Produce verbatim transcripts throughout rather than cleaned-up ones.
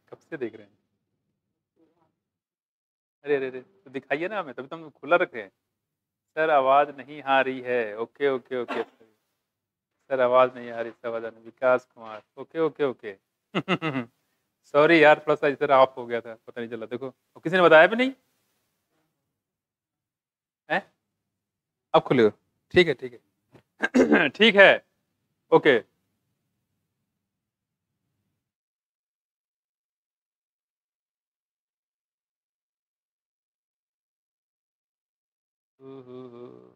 कब से देख रहे हैं? अरे, अरे, अरे! तो दिखाइए ना हमें, तभी तो हम खुला रखे हैं। सर आवाज़ नहीं आ रही है। Okay, okay, okay. सर आवाज़ नहीं आ रही, समाधान Vikas Kumar. Okay, okay, okay. Sorry यार, थोड़ा-सा इधर ऑफ हो गया था, पता नहीं चला। देखो, और किसी ने बताया भी नहीं? हैं? अब खुले हो? ठीक है, ठीक है। ठीक है, ओके। Who, who, who.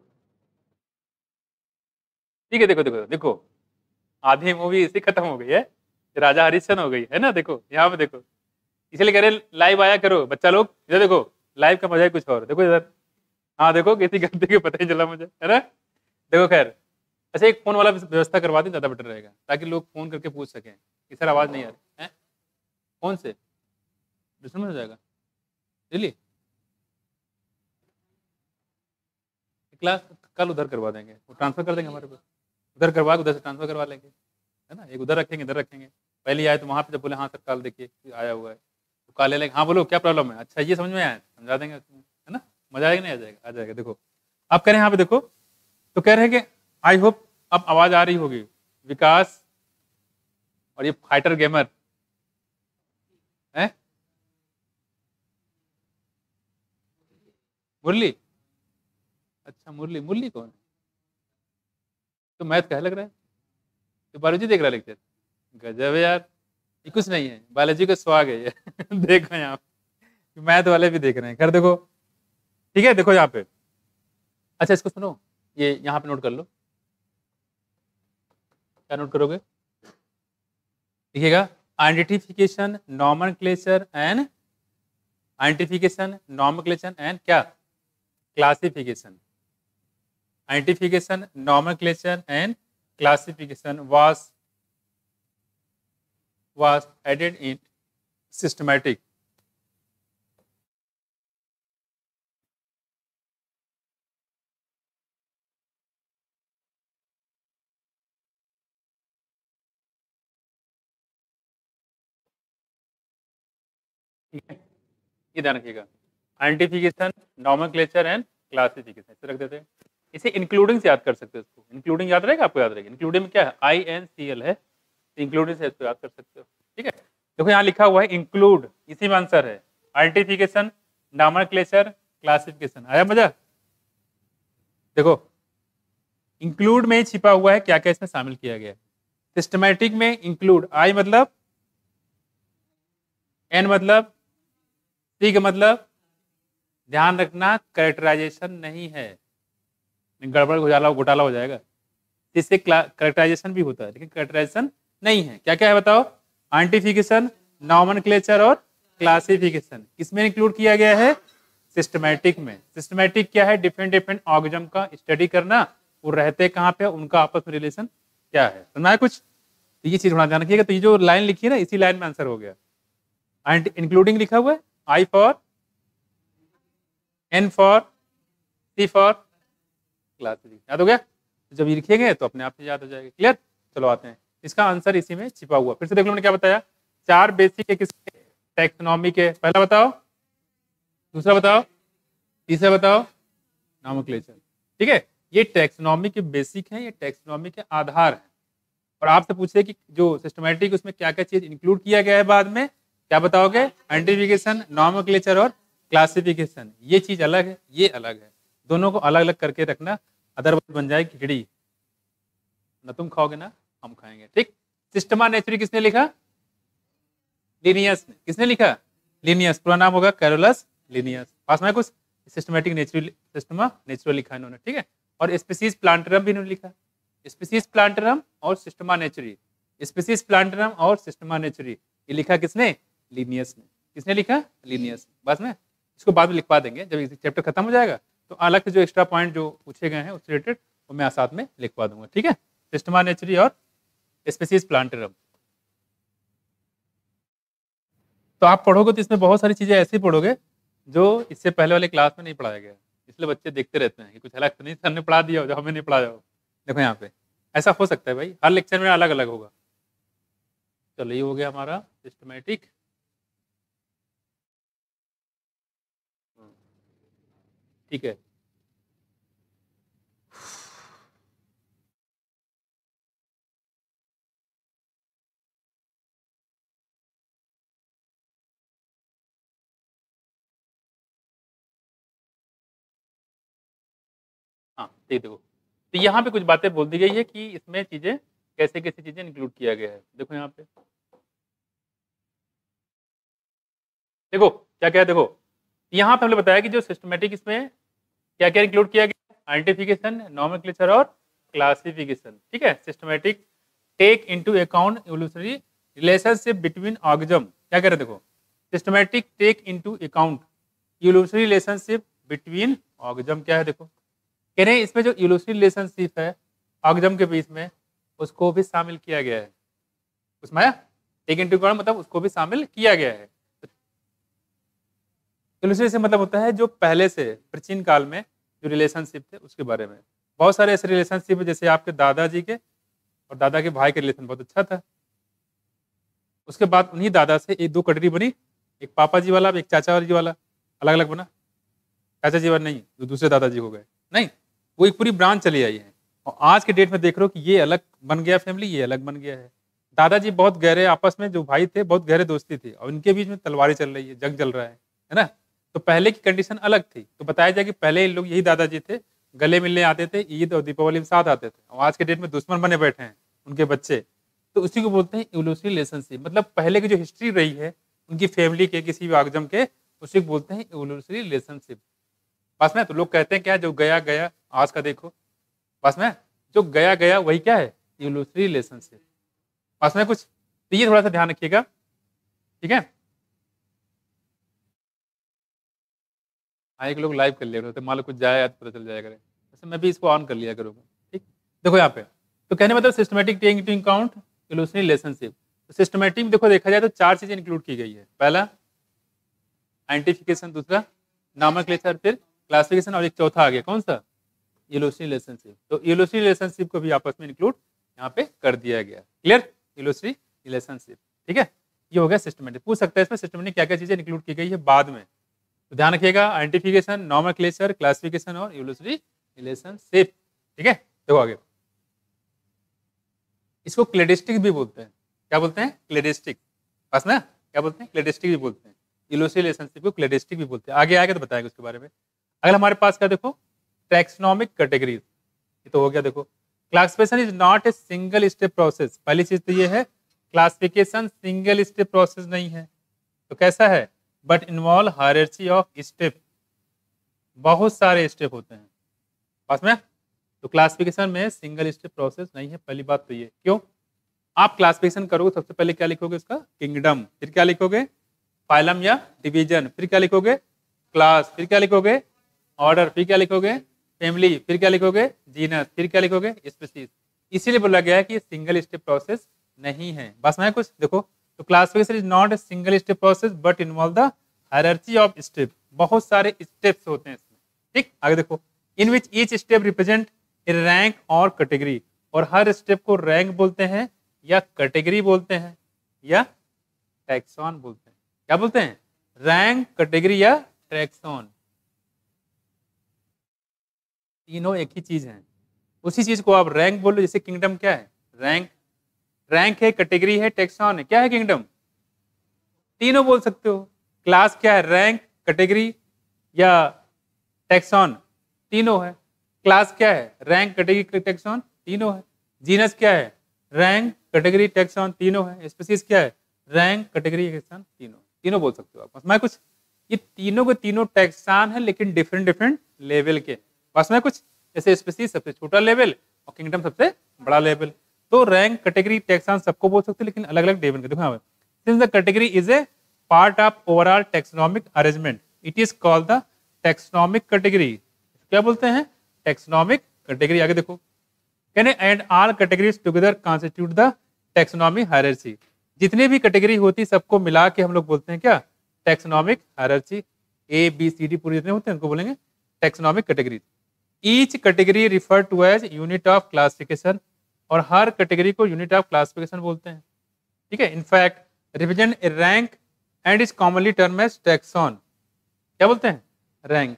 ठीक है, देखो, देखो, देखो, आधी मूवी इसी खत्म हो गई है, राजा हरिश्चंद्र हो गई, है ना? देखो, यहाँ पे देखो। इसीलिए कह रहे हैं लाइव आया करो, बच्चा लोग, इधर देखो, लाइव का मजा ही कुछ और, देखो इधर। हाँ, देखो किसी गलती के पता ही चला मुझे, है ना? देखो खैर, अच्छा एक फ़ोन वाला व्यवस्था करवा दें ज़्यादा बेटर रहेगा, ताकि लोग फ़ोन करके पूछ सकें कि सर आवाज़ नहीं आ रही, हैं? कौन से? दूसरे में हो जाएगा? रियली? क्लास कल उधर करवा देंगे, वो ट्रांसफ़र कर देंगे हमारे पास। उधर करवा के उधर से ट्रांसफ़र करवा लेंगे, है ना? एक उधर रखेंगे, इधर रखेंगे। पहले आए तो वहाँ पे जब बोले हाँ सर कल देखिए आया हुआ है, तो कल ले लेंगे, हाँ बोलो क्या प्रॉब्लम है? अच्छा ये समझ में आया? समझा देंगे उसमें, है ना? मज़ा आएगा नहीं आ जाएगा? आ जाएगा देखो। आप कह रहे हैं यहाँ पे देखो, तो कह रहे हैं कि आई होप अब आवाज़ आ रही होगी। विकास और ये फाइटर गेमर, हैं? मुरली? अच्छा मुरली, मुरली कौन है? तो मैथ कहे लग रहा है? तो बायोलॉजी देख रहा है लेक्चर? गज़ब है यार! ये कुछ नहीं है, बायोलॉजी का स्वाग है ये। देखो यहाँ पे, मैथ वाले भी देख रहे हैं। खैर देखो, ठीक है देखो यहाँ पे। अच्छा इसको सुनो, ये यहाँ पे नोट कर लो। क्या नोट करोगे? लिखिएगा identification, nomenclature and identification, nomenclature and क्या? Classification. Identification, nomenclature, and classification was was added in systematic. ठीक है, ये ध्यान रखिएगा। आइडेंटिफिकेशन, नोमेनक्लेचर एंड क्लासिफिकेशन इसे रख देते हैं। इसे इंक्लूडिंग से याद कर सकते हो। इसको इंक्लूडिंग याद रहेगा, आपको याद रहेगा। इंक्लूडिंग में क्या है? आई एन सी एल है, इंक्लूडिंग से इसको याद कर सकते हो। ठीक है, देखो यहाँ लिखा हुआ है इंक्लूड, इसी में आंसर है। Identification, nomenclature, classification. आया मजा? देखो इंक्लूड में छिपा हुआ है क्या क्या इसमें शामिल किया गया है। सिस्टमैटिक में इंक्लूड, आई मतलब, एन मतलब, सी का मतलब, ध्यान रखना कैरेक्टराइजेशन नहीं है, गड़बड़ घोटाला घोटाला हो जाएगा। इससे कैरेक्टराइजेशन भी होता है लेकिन कैरेक्टराइजेशन नहीं है। क्या क्या है बताओ? आइडेंटिफिकेशन, नोमेनक्लेचर और क्लासिफिकेशन। किसमें इंक्लूड किया गया है? सिस्टमैटिक में। सिस्टमैटिक क्या है? डिफरेंट डिफरेंट ऑर्गेनिज्म का स्टडी करना, वो रहते कहाँ पे, उनका आपस में रिलेशन क्या है। सुना है कुछ? तो ये चीज थोड़ा ध्यान रखिएगा। तो ये जो लाइन लिखी है ना, इसी लाइन में आंसर हो गया। एंड इंक्लूडिंग लिखा हुआ है, I for, N for, C for classification. याद हो गया? तो जब ये लिखेंगे तो अपने आप से याद हो जाएगा। क्लियर? चलो आते हैं, इसका आंसर इसी में छिपा हुआ। फिर से देख लो मैंने क्या बताया। चार बेसिक है किसके? टैक्सोनॉमी के। पहला बताओ, दूसरा बताओ, तीसरा बताओ, नोमेनक्लेचर। ठीक है, ये टैक्सोनॉमी के बेसिक हैं, ये टैक्सोनॉमी के आधार हैं। और आपसे पूछे कि जो सिस्टमैटिक उसमें क्या क्या चीज इंक्लूड किया गया है बाद में, क्या बताओगे? आइडेंटिफिकेशन, नोमेनक्लेचर और क्लासिफिकेशन। ये चीज अलग है, ये अलग है, दोनों को अलग अलग करके रखना, अदरवाइज बन जाए खिचड़ी। ना तुम खाओगे ना हम खाएंगे। ठीक, सिस्टमा नेचुरी किसने लिखा? लिनियस ने। किसने लिखा? लिनियस। पूरा नाम होगा कैरोलस लिनियस। पास में कुछ सिस्टमैटिक नेचुरल, सिस्टमा नेचुरल लिखा इन्होंने। ठीक है, और स्पीसीज प्लांटरम भी इन्होंने लिखा। स्पीसीज प्लांटरम और सिस्टमा नेचुरी, स्पीसीज प्लांटरम और सिस्टमा नेचुरी, ये लिखा किसने? लिनियस ने। किसने लिखा? लिनियस। बस में इसको बाद में लिखवा देंगे जब चैप्टर खत्म हो जाएगा, तो अलग से जो एक्स्ट्रा पॉइंट जो पूछे गए हैं उससे रिलेटेड वो मैं साथ में लिखवा दूंगा। ठीक है, सिस्टमा नेचुरी और स्पीसीज प्लांटरम। तो आप पढ़ोगे तो इसमें बहुत सारी चीजें ऐसी पढ़ोगे जो इससे पहले वाले क्लास में नहीं पढ़ाया गया। इसलिए बच्चे देखते रहते हैं कि कुछ अलग तो नहीं सर ने पढ़ा दिया हो जो हमें नहीं पढ़ाया हो। देखो यहाँ पे ऐसा हो सकता है भाई, हर लेक्चर में अलग अलग होगा। चलो ये हो गया हमारा सिस्टमैटिक। ठीक है। हाँ, ये देखो, तो यहाँ पे कुछ बातें बोल दी गई है कि इसमें चीज़ें कैसे-कैसे चीज़ें इंक्लूड किया गया है। देखो यहाँ पे। देखो, क्या-क्या है देखो, यहाँ पे हमने बताया कि जो सिस्टमैटिक इसमें क्या-क्या इंक्लूड किया गया है, आइडेंटिफिकेशन, नोमेनक्लेचर और क्लासिफिकेशन, ठीक है। Systematic take into account evolutionary relationship between organism, क्या कह रहे हैं देखो, systematic take into account evolutionary relationship between organism, क्या है देखो, कह रहे हैं इसमें जो इवोल्यूशनरी रिलेशनशिप है ऑर्गेनिज्म के बीच में, उसको भी शामिल किया गया है। उसमें टेक इनटू अकाउंट मतलब उसको भी शामिल किया गया है। इवोल्यूशनरी से मतलब होता है जो पहले से प्राचीन काल में जो रिलेशनशिप थे उसके बारे में। बहुत सारे ऐसे रिलेशनशिप है, जैसे आपके दादाजी के और दादा के भाई का रिलेशन बहुत अच्छा था। उसके बाद उन्हीं दादा से एक दो कटरी बनी, एक पापा जी वाला, एक चाचा जी वाला, अलग अलग बना। चाचा जी वाला नहीं, जो दूसरे दादाजी हो गए, नहीं, वो एक पूरी ब्रांच चली आई है। और आज के डेट में देख रहे हो कि ये अलग बन गया फैमिली, ये अलग बन गया है। दादाजी बहुत गहरे आपस में जो भाई थे बहुत गहरे दोस्ती थी, और इनके बीच में तलवारें चल रही है, जंग चल रहा है है ना। तो पहले की कंडीशन अलग थी। तो बताया जाए कि पहले इन लोग यही दादाजी थे, गले मिलने आते थे, ईद और दीपावली में साथ आते थे, और आज के डेट में दुश्मन बने बैठे हैं उनके बच्चे। तो उसी को बोलते हैं इवोल्यूशनरी रिलेशनशिप, मतलब पहले की जो हिस्ट्री रही है उनकी फैमिली के किसी भी आगजम के, उसी को बोलते हैं इवोल्यूशनरी रिलेशनशिप। पास में तो लोग कहते हैं क्या, जो गया गया आज का देखो, पास में जो गया गया वही क्या है, इवोल्यूशनरी रिलेशनशिप। पास में कुछ, तो ये थोड़ा सा ध्यान रखिएगा, ठीक है। एक लोग लाइव कर लिया करो, तो मान लो कुछ जाए तो पता चल जाएगा। वैसे मैं भी इसको ऑन कर लिया करूँगा, ठीक। देखो यहाँ पे, तो कहने मतलब systematic taking into account evolutionary relationship. तो सिस्टमैटिक में देखो देखा जाए तो चार चीजें इंक्लूड की गई है। पहला आइडेंटिफिकेशन, दूसरा नोमेनक्लेचर, फिर क्लासिफिकेशन, और एक चौथा आ गया कौन सा, इवोल्यूशनरी रिलेशनशिप। तो इवोल्यूशनरी रिलेशनशिप को भी आपस में इंक्लूड यहाँ पे कर दिया गया। क्लियर, इवोल्यूशनरी रिलेशनशिप, ठीक है। ये हो गया सिस्टमैटिक। पूछ सकता है इसमें सिस्टमैटिक क्या क्या चीजें इंक्लूड की गई है बाद में, तो ध्यान रखिएगा, आइडेंटिफिकेशन, नोमेनक्लेचर, क्लासिफिकेशन और इवोल्यूशनरी रिलेशनशिप, ठीक है। देखो आगे, इसको क्लेडिस्टिक भी बोलते हैं। क्या बोलते हैं, क्लेडिस्टिक। बस ना, क्या बोलते हैं, क्लेडिस्टिक भी बोलते हैं। इवोल्यूशनरी रिलेशनशिप को क्लेडिस्टिक भी बोलते हैं। आगे आगे तो बताएंगे उसके बारे में। अगर हमारे पास क्या देखो, टैक्सोनॉमिक कैटेगरीज, ये तो हो गया। देखो, classification is not a single step process. पहली चीज तो ये है, क्लासिफिकेशन सिंगल स्टेप प्रोसेस नहीं है। तो कैसा है, but involve hierarchy of step, बहुत सारे स्टेप होते हैं पास में। तो क्लासिफिकेशन में सिंगल स्टेप प्रोसेस नहीं है, पहली बात तो ये। क्यों, आप क्लासिफिकेशन करोगे सबसे पहले क्या लिखोगे, उसका किंगडम, फिर क्या लिखोगे, फाइलम या डिवीजन, फिर क्या लिखोगे, क्लास, फिर क्या लिखोगे, ऑर्डर, फिर क्या लिखोगे, फैमिली, फिर क्या लिखोगे, जीनस, फिर क्या लिखोगे, स्पीसीज। इसीलिए बोला गया है कि सिंगल स्टेप प्रोसेस नहीं है। बस में कुछ देखो, तो classification is not a single step process but involve the hierarchy of step, बहुत सारे स्टेप्स होते हैं इसमें, ठीक। आगे देखो, in which each step represent a rank और कैटेगरी, और हर स्टेप को रैंक बोलते हैं या कैटेगरी बोलते हैं या टैक्सॉन बोलते हैं। क्या बोलते हैं, रैंक, कैटेगरी या टैक्सॉन, तीनों एक ही चीज है। उसी चीज को आप रैंक बोलो, जैसे किंगडम क्या है, रैंक, रैंक है, कैटेगरी है, टैक्सॉन है, क्या है किंगडम, तीनों बोल सकते हो। क्लास क्या है, रैंक, कैटेगरी या टैक्सॉन, तीनों है। क्लास क्या है, रैंक, कैटेगरी, टैक्सॉन, तीनों है। जीनस क्या है, रैंक, कैटेगरी, टैक्सॉन, तीनों है। स्पीसीज क्या है, रैंक, कैटेगरी, टैक्सॉन, तीनों, तीनों बोल सकते हो आप। मैं कुछ, ये तीनों के तीनों टैक्सॉन है, लेकिन डिफरेंट डिफरेंट लेवल के। बस में कुछ, जैसे स्पीसीज सबसे छोटा लेवल और किंगडम सबसे बड़ा लेवल। तो रैंक, कैटेगरी, टैक्सॉन सबको बोल सकते हैं, लेकिन अलग अलग लेवल के। देखो यहाँ since the category is a part of overall taxonomic arrangement, it is called the taxonomic category. क्या बोलते हैं, टैक्सोनॉमिक कैटेगरी। आगे देखो, can and all categories together constitute the taxonomic hierarchy. जितनी भी कैटेगरी होती सबको मिला के हम लोग बोलते हैं क्या, taxonomic hierarchy. A B C D पूरे जितने होते हैं उनको बोलेंगे taxonomic category. Each category refer to as unit of classification, और हर कैटेगरी को यूनिट ऑफ क्लासिफिकेशन बोलते हैं, ठीक है। In fact represent a rank and is commonly term as taxon. क्या बोलते हैं, रैंक।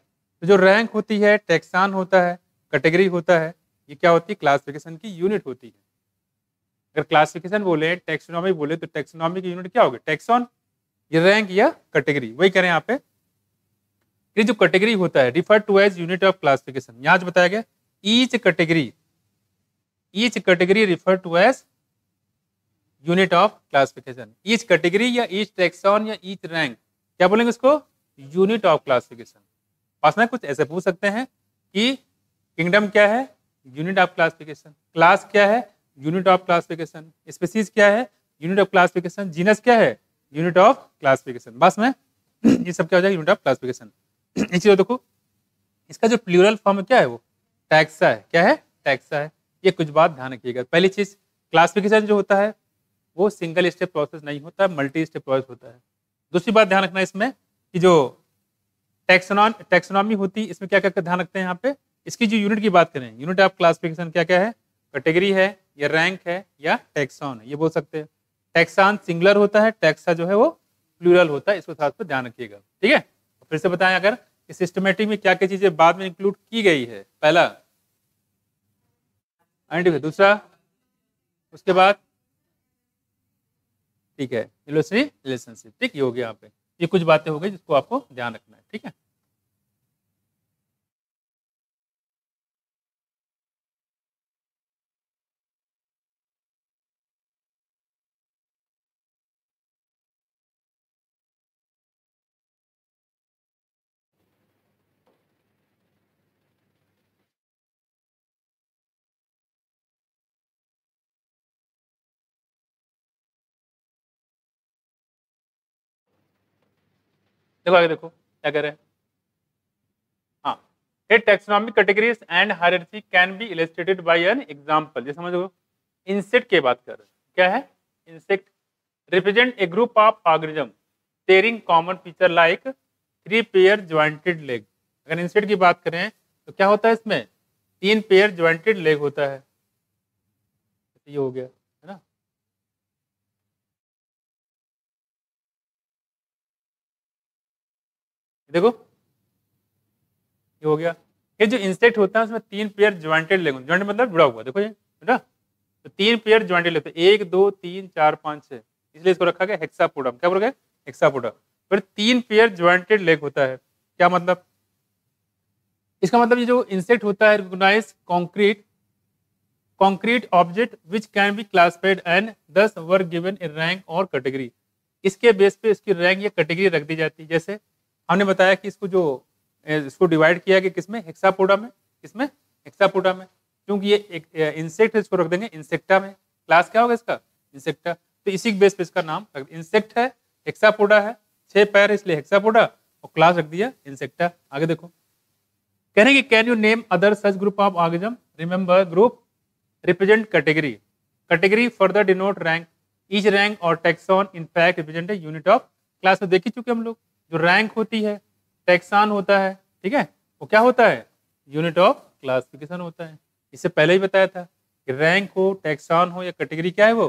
तो जो रैंक होती है, टैक्सान होता है, कैटेगरी होता है, ये क्या होती है? क्लासिफिकेशन की यूनिट होती है। अगर क्लासिफिकेशन बोले, टैक्सोनॉमी बोले, तो टैक्सोनॉमी की यूनिट क्या होगी? टैक्सॉन, ये रैंक या कैटेगरी, वही करें यहाँ पे। ये जो कैटेगरी होता है refer to as unit of classification, यहाँ जो बताया गया each category, each category refer to as unit of classification. Each category या ईच टैक्सॉन या ईच रैंक, क्या बोलेंगे उसको? Unit of classification. पास में कुछ ऐसे पूछ सकते हैं कि किंगडम क्या है? Unit of classification. क्लास क्या है? Unit of classification. स्पीसीज क्या है? Unit of classification. जीनस क्या है? Unit of classification. बस में ये सब क्या हो जाएगा? Unit of classification. इस चीज देखो, इसका जो प्लूरल फॉर्म क्या है वो टैक्सा है। क्या है? टैक्सा है। ये कुछ बात ध्यान रखिएगा। पहली चीज, क्लासिफिकेशन जो होता है वो सिंगल स्टेप प्रोसेस नहीं होता, मल्टी स्टेप प्रोसेस होता है। दूसरी बात ध्यान रखना इसमें कि जो टैक्सोनॉम टैक्सोनॉमी होती है, इसमें क्या क्या ध्यान रखते हैं यहाँ पे? इसकी जो यूनिट की बात करें, यूनिट ऑफ क्लासिफिकेशन क्या क्या है? कैटेगरी है या रैंक है या टैक्सॉन है, ये बोल सकते हैं। टैक्सान सिंगुलर होता है, टैक्सा जो है वो प्लूरल होता है। इसको साथ में ध्यान रखिएगा, ठीक है। फिर से बताएं अगर इस सिस्टमेटिक में क्या क्या चीजें बाद में इंक्लूड की गई है। पहला आइडेंटिफाई, दूसरा उसके बाद ठीक है इलॉजी रिलेशनशिप, ठीक, ये हो गया यहाँ पे। ये कुछ बातें हो गई जिसको आपको ध्यान रखना है, ठीक है। देखो आगे देखो क्या कह रहे हैं। हाँ, taxonomic categories and hierarchy can be illustrated by an example. जैसे समझो इंसेक्ट की बात कर रहे हैं, क्या है? Insect represent a group of organism sharing common feature like three pair jointed leg. अगर इंसेक्ट की बात करें तो क्या होता है इसमें? तीन पेयर ज्वाइंटेड लेग होता है। ये हो गया, है ना। देखो ये हो गया। ये जो इंसेक्ट होता है उसमें तीन पेयर ज्वाइंटेड लेग, ज्वाइंट मतलब जुड़ा हुआ, देखो ये बेटा, तो तीन पेयर ज्वाइंटेड लेग, एक दो तीन चार पाँच छः, इसलिए इसको रखा गया हेक्सापोडम। क्या बोल गया? हेक्सापोडा। फिर तीन पेयर ज्वाइंटेड लेग होता है, क्या मतलब? इसका मतलब ये जो इंसेक्ट होता है recognise concrete concrete object which can be classified and thus were given a rank और कैटेगरी। इसके बेस पे इसकी रैंक या कैटेगरी रख दी जाती है। जैसे हमने बताया कि इसको जो इसको डिवाइड किया गया किसमें? हेक्सापोडा में। किसमें? हेक्सापोडा में। क्योंकि ये एक इंसेक्ट है, इसको रख देंगे इंसेक्टा में। क्लास क्या होगा इसका? इंसेक्टा। तो इसी बेस पे इसका नाम रख, इंसेक्ट है, हेक्सापोडा है, छह पैर है इसलिए हेक्सापोडा, और क्लास रख दिया इंसेक्टा। आगे देखो, कहने की can you name other such group of organism? Remember group represent category, category further denote rank, each rank और taxon in fact represent a unit of class. में देख ही चुके हम लोग, जो रैंक होती है, टैक्सान होता है, ठीक है, वो क्या होता है? यूनिट ऑफ क्लासिफिकेशन होता है। इससे पहले ही बताया था कि रैंक हो, टैक्सान हो या कैटेगरी, क्या है वो?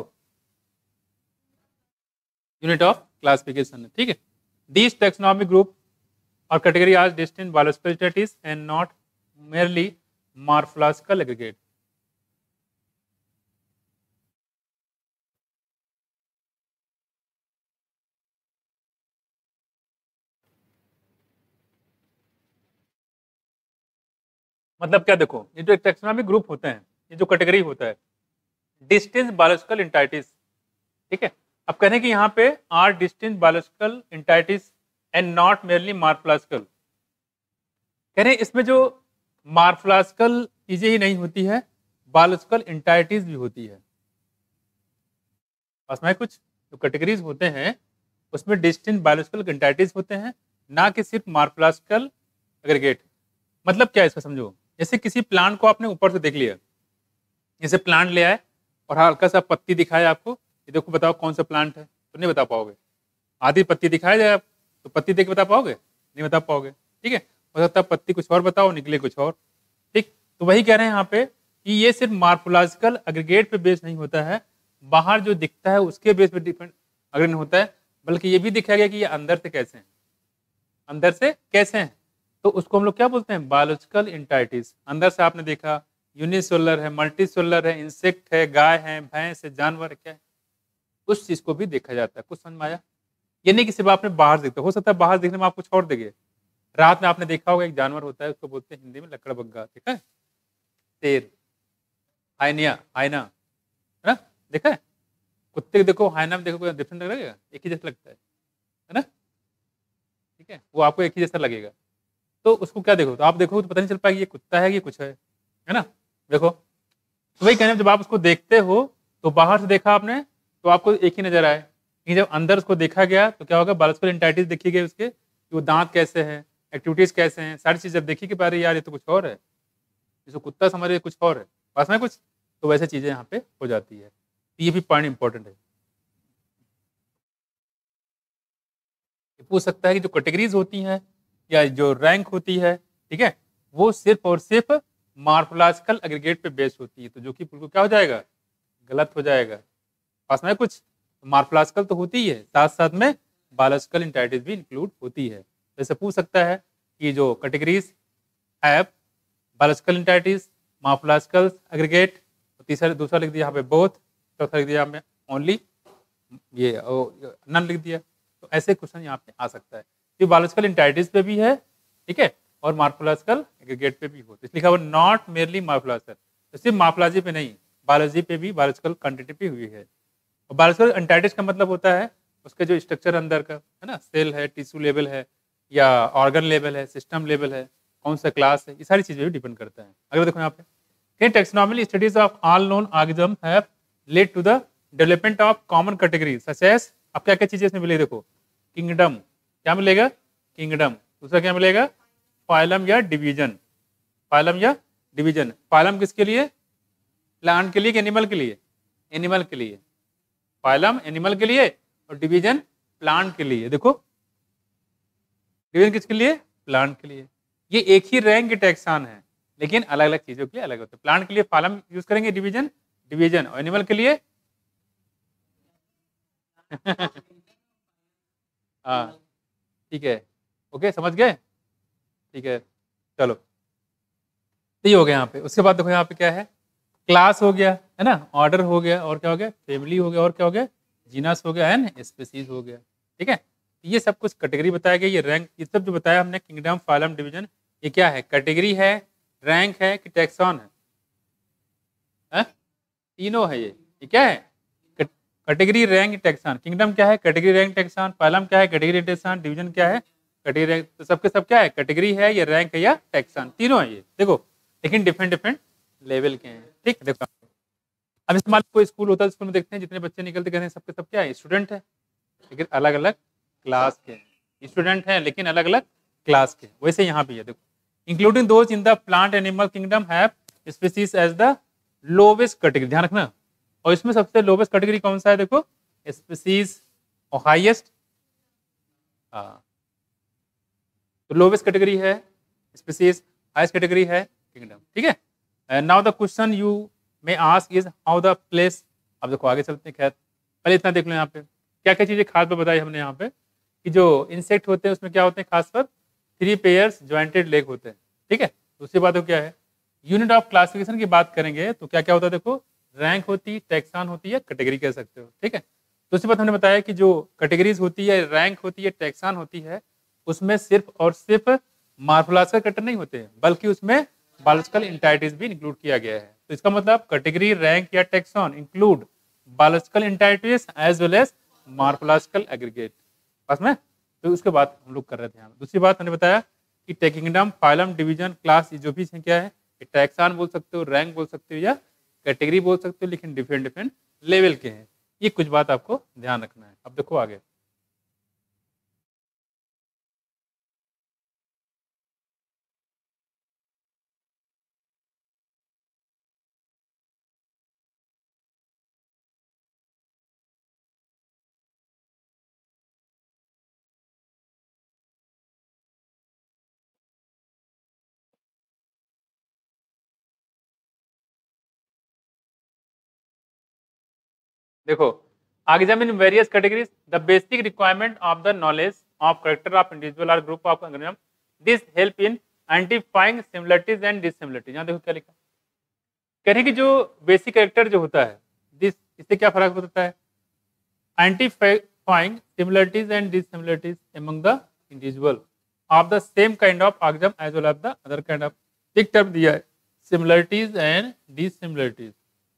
यूनिट ऑफ क्लासिफिकेशन है, ठीक है। दिस टैक्सोनॉमिक ग्रुप और category are distinct biological status and not merely morphological aggregate. मतलब क्या? देखो, ये जो टैक्सोनॉमिक ग्रुप होते हैं, ये जो कैटेगरी होता है, डिस्टिंक्ट बायोलॉजिकल एंटाइटीज, ठीक है। अब कहने की यहाँ पे are distinct biological entities and not merely morphological. कह रहे हैं इसमें जो मॉर्फोलॉजिकल चीजें ही नहीं होती है, बायोलॉजिकल एंटाइटीज भी होती है। बस में कुछ जो कैटेगरीज होते हैं उसमें डिस्टिंक्ट बायोलॉजिकल एंटाइटीज होते हैं, ना कि सिर्फ मॉर्फोलॉजिकल एग्रीगेट। मतलब क्या है इसका समझो। जैसे किसी प्लांट को आपने ऊपर से देख लिया, जैसे प्लांट ले आए और हल्का सा पत्ती दिखाया आपको, ये देखो बताओ कौन सा प्लांट है, तो नहीं बता पाओगे। आधी पत्ती दिखाया जाए आप तो पत्ती देख बता पाओगे? नहीं बता पाओगे, ठीक है। हो सकता है पत्ती कुछ और बताओ, निकले कुछ और, ठीक। तो वही कह रहे हैं यहाँ पे कि ये सिर्फ मॉर्फोलॉजिकल एग्रीगेट पे बेस नहीं होता है, बाहर जो दिखता है उसके बेस पे डिपेंड अग्रहण होता है, बल्कि ये भी दिखाया गया कि ये अंदर से कैसे हैं, अंदर से कैसे हैं। तो उसको हम लोग क्या बोलते हैं, बायोलॉजिकल एंटाइटीज। अंदर से आपने देखा यूनिसेलुलर है, मल्टीसेलुलर है, इंसेक्ट है, गाय है, भैंस है, जानवर है, क्या है, उस चीज को भी देखा जाता है। कुछ समझ में आया? ये नहीं कि सिर्फ आपने बाहर देखा, हो सकता है बाहर देखने में आप कुछ और देखे। रात में आपने देखा होगा एक जानवर होता है, उसको बोलते हैं हिंदी में लकड़बग्गा, देखा है? शेर, हाइनिया, हाइना, है ना, देखा है? कुत्ते को देखो, हाइना में देखो, कोई डिफरेंट लगेगा? एक ही जैसा लगता है है ना? ठीक है, वो आपको एक ही जैसा लगेगा। तो उसको क्या देखो, तो आप देखो तो पता नहीं चल पाएगा ये कुत्ता है, ये कुछ है है ना? देखो, तो वही कहने, जब आप उसको देखते हो तो बाहर से देखा आपने तो आपको एक ही नजर आए, लेकिन जब अंदर उसको देखा गया तो क्या होगा, बायोलॉजिकल एंटाइटीज देखी गई उसके, कि वो दांत कैसे हैं, एक्टिविटीज कैसे हैं, सारी चीज जब देखी कि बारे यार ये तो कुछ और है, जिसको कुत्ता समझ रहे कुछ और है, पास में कुछ, तो वैसे चीजें यहाँ पे हो जाती है। तो ये भी पॉइंट इंपॉर्टेंट है। पूछ सकता है कि जो कैटेगरीज होती हैं या जो रैंक होती है, ठीक है, वो सिर्फ और सिर्फ मार्फोलॉजिकल एग्रीगेट पे बेस्ड होती है, तो जो कि बिल्कुल क्या हो जाएगा, गलत हो जाएगा। पास में कुछ, मार्फोलॉजिकल तो होती ही है, साथ साथ में बायोलॉजिकल एंटाइटीज भी इंक्लूड होती है। जैसे पूछ सकता है कि जो categories have biological entities, morphological aggregate, तीसरा दूसरा लिख दिया यहाँ पे बोथ, चौथा लिख दिया यहाँ पे ओनली, ये नन लिख दिया। तो ऐसे क्वेश्चन यहाँ पे आ सकता है, ये बायोलॉजिकल एंटाइटीज पे भी है, ठीक है, और मार्फोलॉजिकल एग्रीगेट पे भी हो। तो इसलिए लिखा हुआ नॉट मेरली मार्फोलॉजिकल, तो सिर्फ मार्फोलॉजी पे नहीं, बायोलॉजी पे भी बायोलॉजिकल क्वांटिटी भी हुई है। और बायोलॉजिकल एंटाइटीज का मतलब होता है उसके जो स्ट्रक्चर अंदर का है ना, सेल है, टिश्यू लेवल है, या ऑर्गन लेवल है, सिस्टम लेवल है, कौन सा क्लास है, ये सारी चीजें भी डिपेंड करता है। अगर देखो यहाँ पे कई taxonomical studies of all known organism have led to the development of common categories such as, अब क्या क्या चीजें इसमें मिलेगी, देखो किंगडम, क्या मिलेगा, किंगडम, दूसरा क्या मिलेगा, फाइलम या डिवीजन, फाइलम या डिवीजन। फाइलम किसके लिए, प्लांट के लिए कि एनिमल के लिए, एनिमल के लिए, फाइलम एनिमल के लिए और डिवीजन प्लांट के लिए। देखो डिवीजन किसके लिए, प्लांट के लिए। ये एक ही रैंक के टैक्सान है लेकिन अलग अलग चीजों के लिए अलग होते हैं। प्लांट के लिए फाइलम यूज करेंगे, डिवीजन डिवीजन, और एनिमल के लिए हाँ ठीक है, ओके समझ गए, ठीक है चलो, तो ये हो गया यहाँ पे। उसके बाद देखो यहाँ पे क्या है, क्लास हो गया है ना, ऑर्डर हो गया, और क्या हो गया, फैमिली हो गया, और क्या हो गया, जीनस हो गया, एंड स्पीसीज हो गया, ठीक है। ये सब कुछ कैटेगरी बताया गया, ये रैंक, ये सब जो बताया हमने, किंगडम, फाइलम, डिवीजन, ये क्या है, कैटेगरी है, रैंक है कि टैक्सॉन है, है? तीनों है ये ये क्या है, कैटेगरी, रैंक, टैक्सॉन। किंगडम क्या है, कैटेगरी, रैंक, टैक्सॉन। फाइलम क्या है, कैटेगरी, टैक्सॉन। डिवीजन क्या है, कैटेगरी, रैंक। तो सबके सब क्या है, कैटेगरी है या रैंक है या टैक्सॉन, तीनों है ये, देखो, लेकिन डिफरेंट डिफरेंट लेवल के हैं, ठीक। देखो अब इस्तेमाल कोई स्कूल होता है, स्कूल में देखते हैं जितने बच्चे निकलते कहते हैं सबके सब क्या है, स्टूडेंट है, लेकिन अलग अलग क्लास के हैं, स्टूडेंट हैं लेकिन अलग अलग क्लास के। वैसे यहाँ भी है, देखो, including those in the plant animal kingdom have species as the lowest category, ध्यान रखना। और इसमें सबसे लोवेस्ट कैटेगरी कौन सा है, देखो, स्पीसीज, और हाईएस्ट, हाँ, तो लोवेस्ट कैटेगरी है स्पीसीज, हाईएस्ट कैटेगरी है किंगडम, ठीक है। Now the question you may ask is how the place, अब देखो आगे चलते हैं, खैर पहले इतना देख लो यहाँ पे क्या क्या चीजें खास पर बताई हमने यहाँ पे, कि जो इंसेक्ट होते हैं उसमें क्या होते हैं, खासकर थ्री पेयर्स ज्वाइंटेड लेग होते हैं, ठीक है। दूसरी बात क्या है, यूनिट ऑफ क्लासिफिकेशन की बात करेंगे तो क्या क्या होता है, देखो, रैंक होती, टैक्सान होती है, कैटेगरी कह सकते हो, ठीक है। दूसरी बात हमने बताया कि जो कैटेगरीज होती है, रैंक होती है, टैक्सान होती है, उसमें सिर्फ और सिर्फ मार्फोलॉजिकल कैरेक्टर नहीं होते हैं, बल्कि उसमें बायोलॉजिकल एंटाइटीज भी इंक्लूड किया गया है। तो इसका मतलब कैटेगरी, रैंक या taxon include biological entities as well as morphological aggregate, बस में। तो उसके बाद हम लोग कर रहे थे यहाँ। दूसरी बात मैंने बताया कि किंगडम, फाइलम, डिवीजन, क्लास, ये जो भी है क्या है, टैक्सान बोल सकते हो, रैंक बोल सकते हो, या कैटेगरी बोल सकते हो, लेकिन डिफरेंट डिफरेंट लेवल के हैं। ये कुछ बात आपको ध्यान रखना है। अब देखो आगे, देखो, examine various categories, the basic requirement of the knowledge of character of individual और group of organism this help in identifying similarities and dissimilarities. यहाँ देखो क्या लिखा, कह रहे हैं कि जो बेसिक कैरेक्टर जो होता है दिस, इससे क्या फर्क होता है, identifying similarities and dissimilarities among the individual of the same kind of organism as well as the other kind of. एक टर्म दिया है सिमिलरिटीज एंड डिसिमिलरिटीज।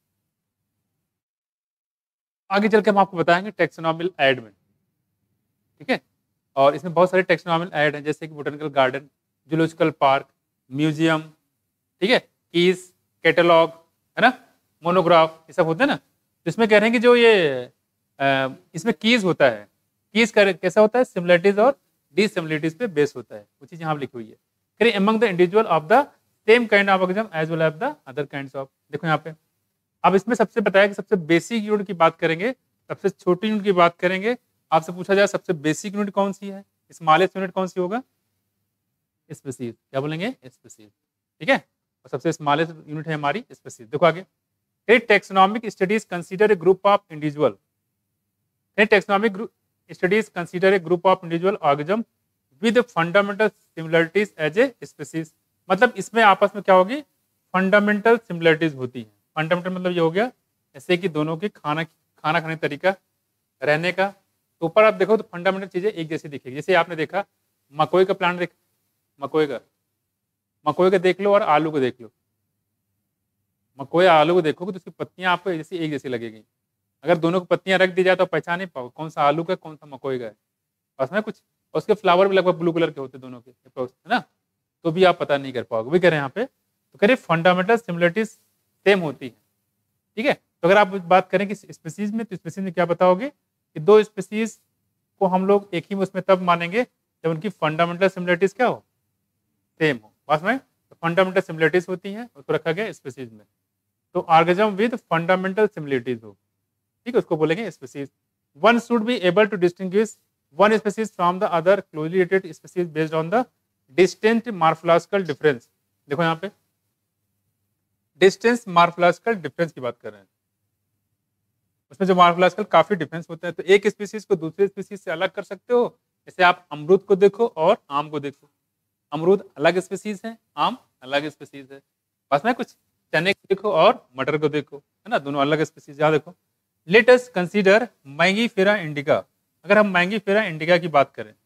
आगे चल के हम आपको बताएंगे टेक्सोनॉमिकल ऐड में, ठीक है। और इसमें बहुत सारे टेक्सोनॉमिकल ऐड हैं, जैसे कि botanical garden, zoological park, museum, ठीक है, कीज, कैटलॉग, है ना, मोनोग्राफ, ये सब होते हैं ना। तो इसमें कह रहे हैं कि जो ये आ, इसमें कीज होता है, कीज कैसा होता है, सिमिलरिटीज और डिसिमिलरिटीज पे बेस होता है, वो चीज यहाँ लिखी हुई है। कह रहे among the individual of the same kind of organism as well as the other kinds of. देखो यहाँ पे अब इसमें सबसे बताया कि सबसे बेसिक यूनिट की बात करेंगे, सबसे छोटी यूनिट की बात करेंगे। आपसे पूछा जाए सबसे बेसिक यूनिट कौन सी है, स्मॉलेस्ट यूनिट कौन सी होगा, स्पीसीज। क्या बोलेंगे, स्पीसीज, ठीक है। और सबसे स्मॉलेस्ट यूनिट है हमारी स्पीसीज। देखो आगे, taxonomic studies consider a group of individual, taxonomic studies consider a group of individual organism with fundamental similarities as a species. मतलब इसमें आपस में क्या होगी, फंडामेंटल सिमिलरिटीज होती है। फंडामेंटल मतलब ये हो गया ऐसे कि दोनों के खाना खाना खाने का तरीका, रहने का। तो ऊपर आप देखो तो फंडामेंटल चीजें एक जैसी दिखेगी। जैसे आपने देखा मकोई का प्लांट देख, मकोई का मकोई का देख लो और आलू को देख लो, मकोई आलू को देखोगे तो उसकी पत्तियां आपको जैसी एक जैसी लगेगी। अगर दोनों को पत्तियां रख दी जाए तो पहचान नहीं पाओ कौन सा आलू का कौन सा मकोई का है, बस में कुछ। और उसके फ्लावर भी लगभग ब्लू कलर के होते दोनों के, है ना, तो भी आप पता नहीं कर पाओगे। भी कह रहे हैं यहाँ पे, तो कह रहे फंडामेंटल सिमिलरिटीज सेम होती है, ठीक है। तो अगर आप बात करें कि स्पीसीज में, तो स्पीसीज में क्या बताओगे कि दो स्पीसीज को हम लोग एक ही उसमें तब मानेंगे जब उनकी फंडामेंटल सिमिलरिटीज क्या हो, सेम हो। बस में फंडामेंटल सिमिलरिटीज होती हैं, उसको रखा गया स्पीसीज में। तो ऑर्गेनिज्म विद फंडामेंटल सिमिलरिटीज हो, ठीक है, उसको बोलेंगे species. One should be able to distinguish one species from the other closely related species based on the distant morphological difference. देखो यहाँ पे डिस्टेंस मार्फोलॉजिकल डिफरेंस की बात कर रहे हैं। उसमें जो मार्फोलॉजिकल काफी डिफरेंस होता है, तो एक स्पीसीज को दूसरे स्पीसीज से अलग कर सकते हो। जैसे आप अमरूद को देखो और आम को देखो, अमरूद अलग स्पीसीज है, आम अलग स्पीसीज है। बस में कुछ चने को देखो और मटर को देखो, है ना, दोनों अलग स्पीसीज। यहाँ देखो, let us consider Mangifera indica. अगर हम मैंगीफेरा इंडिका की बात करें,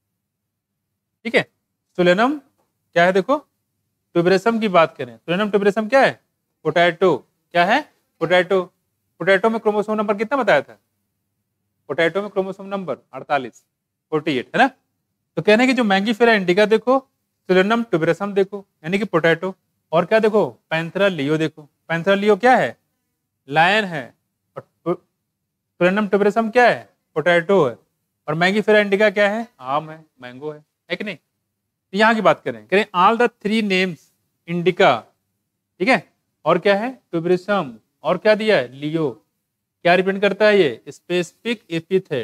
ठीक है, सोलेनम क्या है, देखो ट्यूबरेसम की बात करें, सोलेनम ट्यूबरेसम क्या है, पोटैटो, क्या है, पोटैटो। पोटैटो में क्रोमोसोम नंबर कितना बताया था, पोटैटो में क्रोमोसोम नंबर अड़तालीस, अड़तालीस, है ना। तो कहने की जो मैंगीफेरा इंडिका देखो, सोलेनम ट्यूबरेसम देखो यानी कि पोटैटो, और क्या देखो, पैंथेरा लियो देखो। पैंथेरा लियो क्या है, लायन है, और सोलेनम ट्यूबरेसम क्या है, पोटैटो है, और मैंगीफेरा इंडिका क्या है, आम है, मैंगो है, है कि नहीं। तो यहाँ की बात करें, करें all the three names indica, ठीक है, और क्या है, ट्यूबरेसम, और क्या दिया है, लियो। क्या रिप्रेजेंट करता है ये, स्पेसिफिक एपिथेट।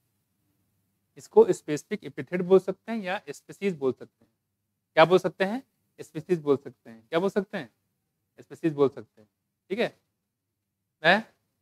इसको स्पेसिफिक एपिथेट बोल सकते हैं या स्पीसीज बोल सकते हैं। क्या बोल सकते हैं, स्पीसीज बोल सकते हैं। क्या बोल सकते हैं, स्पीसीज बोल सकते हैं, ठीक है। मैं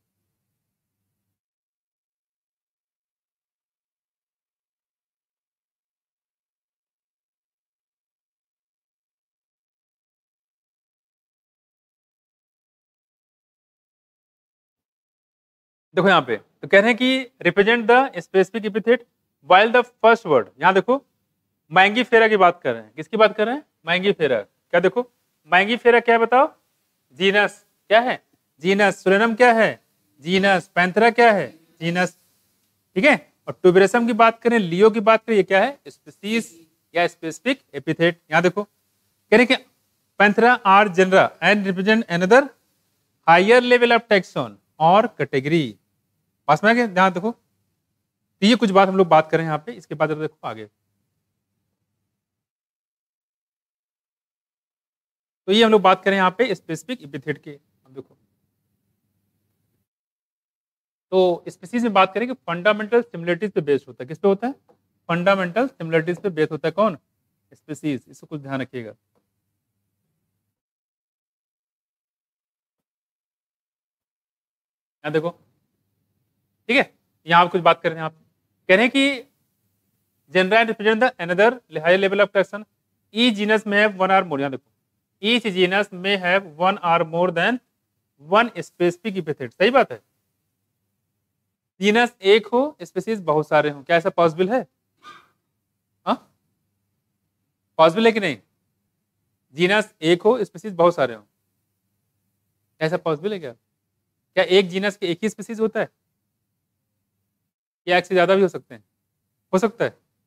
देखो यहाँ पे तो कह रहे हैं कि represent the specific epithet while the first word. यहाँ देखो मैंगीफेरा की बात कर रहे हैं, किसकी बात कर रहे हैं, मैंगीफेरा। क्या देखो मैंगीफेरा क्या है बताओ, जीनस, क्या है, जीनस। सोलेनम क्या है, जीनस। पैंथेरा क्या है, जीनस, ठीक है। और ट्यूबरेसम की बात करें, लियो की बात करें, ये क्या है, स्पीसीज या स्पेसिफिक एपिथेट। यहाँ देखो कह रहे कि Panthera are genera and represent another higher level of taxon और कैटेगरी। पास में आ गए। यहाँ देखो तो ये कुछ बात हम लोग बात करें यहाँ पे, इसके बाद देखो आगे। तो ये हम लोग बात करें यहाँ पे स्पेसिफिक एपिथेट के। अब देखो तो स्पीसीज में बात करें कि फंडामेंटल सिमिलरिटीज पे बेस्ड होता है। किस पे होता है, फंडामेंटल सिमिलरिटीज पे बेस्ड होता है। कौन, स्पीसीज। इसको कुछ ध्यान रखिएगा। यहाँ देखो, ठीक है, यहाँ कुछ बात कर रहे हैं आप, कह रहे हैं कि genera represent the another higher level of taxon each genus में हैव वन आर मोर, यहाँ देखो, ईच जीनस में have one or more than one specific epithet. सही बात है, जीनस एक हो, स्पीसीज बहुत सारे हो, क्या ऐसा पॉसिबल है? हाँ, पॉसिबल है कि नहीं? जीनस एक हो, स्पीसीज बहुत सारे हो, ऐसा पॉसिबल है क्या? क्या एक जीनस के एक ही स्पीसीज होता है, या एक से ज्यादा भी हो सकते हैं? हो सकता है,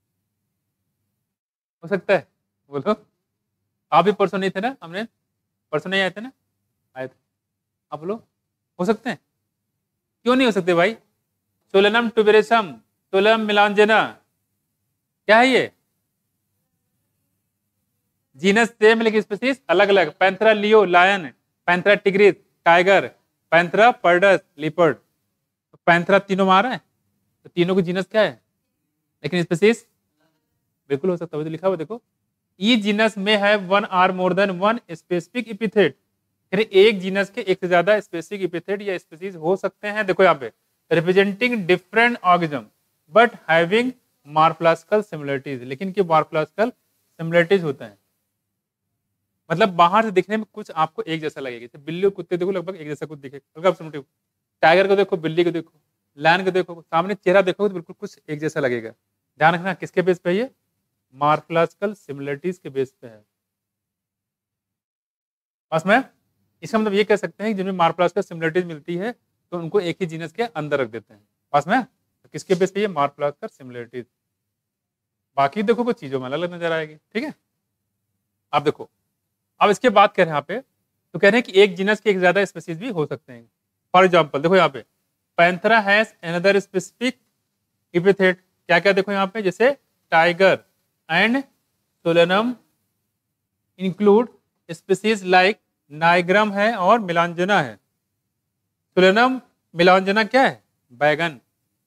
हो सकता है, बोलो। आप भी परसों नहीं थे ना, हमने परसों नहीं आए थे ना, आए थे, आप बोलो। हो सकते हैं, क्यों नहीं हो सकते भाई? सोलेनम ट्यूबेरसम, सोलेनम मिलांजेना, क्या है ये? जीनस सेम लेकिन स्पीसीज अलग अलग। Panthera leo lion, Panthera tigris tiger, Panthera pardus leopard. तो पैंथरा तीनों में आ रहा है, तो तीनों की जीनस क्या है, लेकिन स्पीसीज बिल्कुल हो सकता है, तो लिखा हुआ देखो, ई जीनस में है one or more than one specific epithet. एक जीनस के एक से ज्यादा स्पेसिफिक एपिथेट या स्पीसीज हो सकते हैं। देखो यहाँ पे, representing different organism but having morphological similarities, लेकिन कि मॉर्फोलॉजिकल सिमिलरिटीज होते हैं, मतलब बाहर से दिखने में कुछ आपको एक जैसा लगेगा। जैसे बिल्ली और कुत्ते देखो लगभग एक जैसा कुछ दिखेगा, टाइगर को देखो, बिल्ली को देखो, लायन को देखो, सामने चेहरा देखो तो बिल्कुल कुछ एक जैसा लगेगा। ध्यान रखना किसके बेस पे, ये मॉर्फोलॉजिकल सिमिलरिटीज के बेस पे है। बस में इसका मतलब ये कह सकते हैं कि जिनमें मॉर्फोलॉजिकल सिमिलरिटीज मिलती है तो उनको एक ही जीनस के अंदर रख देते हैं। पास में तो किसके बेस पे, ये मॉर्फोलॉजिकल सिमिलरिटीज। बाकी देखो कुछ चीजों में अलग अलग नजर आएगी। ठीक है, आप देखो, अब इसके बात करें यहाँ पे, तो कह रहे हैं कि एक जीनस के एक ज्यादा स्पीसीज भी हो सकते हैं। फॉर एग्जाम्पल देखो यहाँ पे, Panthera has another specific epithet, क्या क्या देखो यहाँ पे, जैसे tiger and Solanum include species like nigrum है और मिलांजना है। सोलेनम मिलांजना क्या है? बैगन।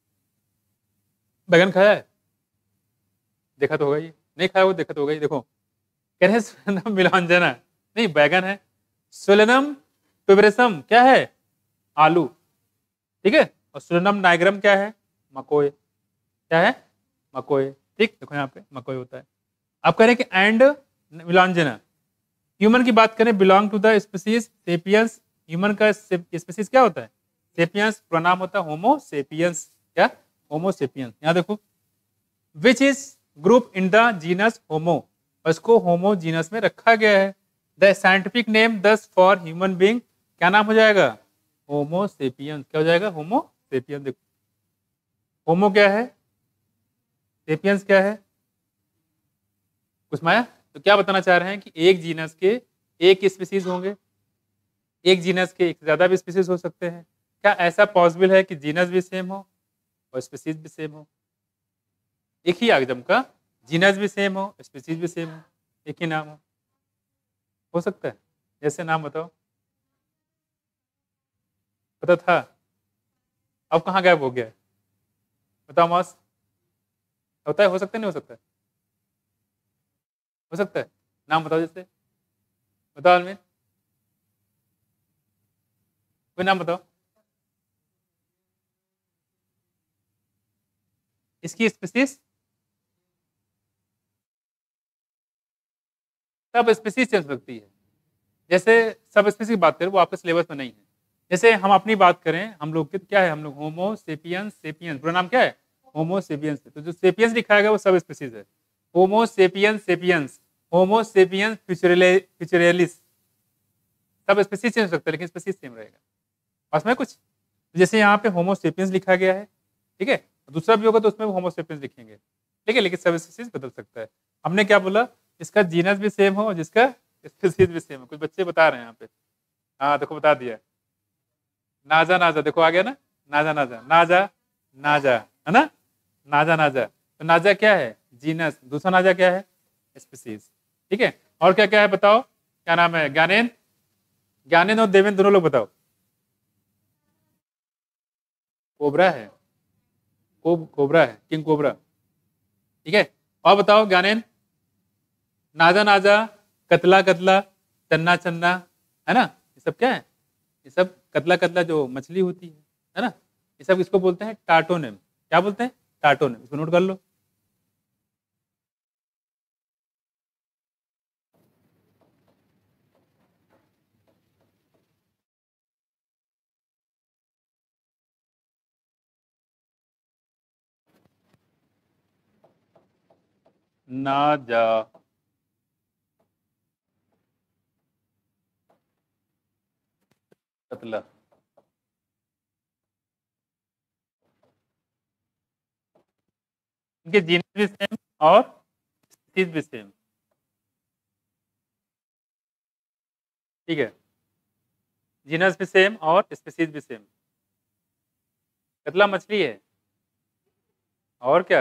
बैगन खाया है? देखा तो होगा, ये नहीं खाया वो देखा तो होगा ही। देखो कह रहे हैं सोलेनम मिलांजना नहीं, बैगन है। सोलेनम ट्यूबेरसम क्या है? आलू। ठीक है, और सोलेनम नाइग्रम क्या है? मकोय। क्या है? मकोय। ठीक, देखो यहाँ पे मकोय होता है। आप कह रहे हैं कि एंड मिलांजना, ह्यूमन की बात करें, belong to the species sapiens. Human का स्पीसीज क्या होता है? सेपियंस। प्रोनाम होता है होमो सेपियंस। क्या? Homo sapiens. यहाँ देखो, which is group in the genus Homo, उसको होमो जीनस में रखा गया है। The scientific name thus for human being क्या नाम हो जाएगा? Homo sapiens. क्या हो जाएगा? Homo sapiens. देखो होमो क्या है, सेपियंस क्या है, कुछ माया। तो क्या बताना चाह रहे हैं कि एक जीनस के एक स्पीसीज होंगे, एक जीनस के एक ज्यादा भी स्पीसीज हो सकते हैं। क्या ऐसा पॉसिबल है कि जीनस भी सेम हो और स्पीसीज भी सेम हो? एक ही आगजम का जीनस भी सेम हो, स्पीसीज भी सेम हो, एक ही नाम हो, हो सकता है? जैसे नाम बताओ, पता था, अब कहाँ गायब हो गया है? बताओ मॉस, होता है? हो सकता है, नहीं हो सकता है? हो सकता है, नाम बताओ, जैसे बताओ अलमीन, कोई नाम बताओ। इसकी स्पीसीज, सब स्पीसीज चल सकती है। जैसे सब स्पीसीज की बात करें, वो आपके सिलेबस में नहीं है। जैसे हम अपनी बात करें, हम लोग क्या है, हम लोग होमो सेपियंस, सेपियंस पूरा नाम क्या है? Homo sapiens. तो जो सेपियंस लिखा गया वो सब स्पीसीज है। Homo sapiens sapiens, Homo sapiens फ्यूचरेलिस, सब स्पीसीज चेंज हो सकता है लेकिन स्पीसीज सेम रहेगा। पास में कुछ, जैसे यहाँ पे होमो सेपियंस लिखा गया है, ठीक है, दूसरा भी होगा तो उसमें होमो सेपियंस लिखेंगे, ठीक है, लेकिन सब स्पीसीज बदल सकता है। हमने क्या बोला, इसका जीनस भी सेम हो और जिसका स्पीसीज भी सेम हो। कुछ बच्चे बता रहे हैं यहाँ पे, हाँ देखो बता दिया, नाजा नाजा, देखो आ गया ना, नाजा नाजा, नाजा नाजा है ना, नाजा नाजा। तो नाजा क्या है? जीनस। दूसरा नाजा क्या है? स्पीसीज। ठीक है, और क्या क्या है बताओ, क्या नाम है? ज्ञानेन, ज्ञानेन और देवेन दोनों लोग बताओ। कोबरा है, कोब कोबरा है, किंग कोबरा। ठीक है, और बताओ ज्ञानेन। नाजा नाजा, कतला कतला, चन्ना चन्ना, है ना, ये सब क्या है? ये सब कतला कतला जो मछली होती है है ना, ये सब इसको बोलते हैं टार्टोनेम। क्या बोलते हैं? टार्टोनेम। इसको नोट कर लो। ना जा कतला। इनके जीनस भी सेम और स्पीसीज भी सेम। ठीक है, जीनस भी सेम और स्पीसीज भी सेम। कतला मछली है और क्या?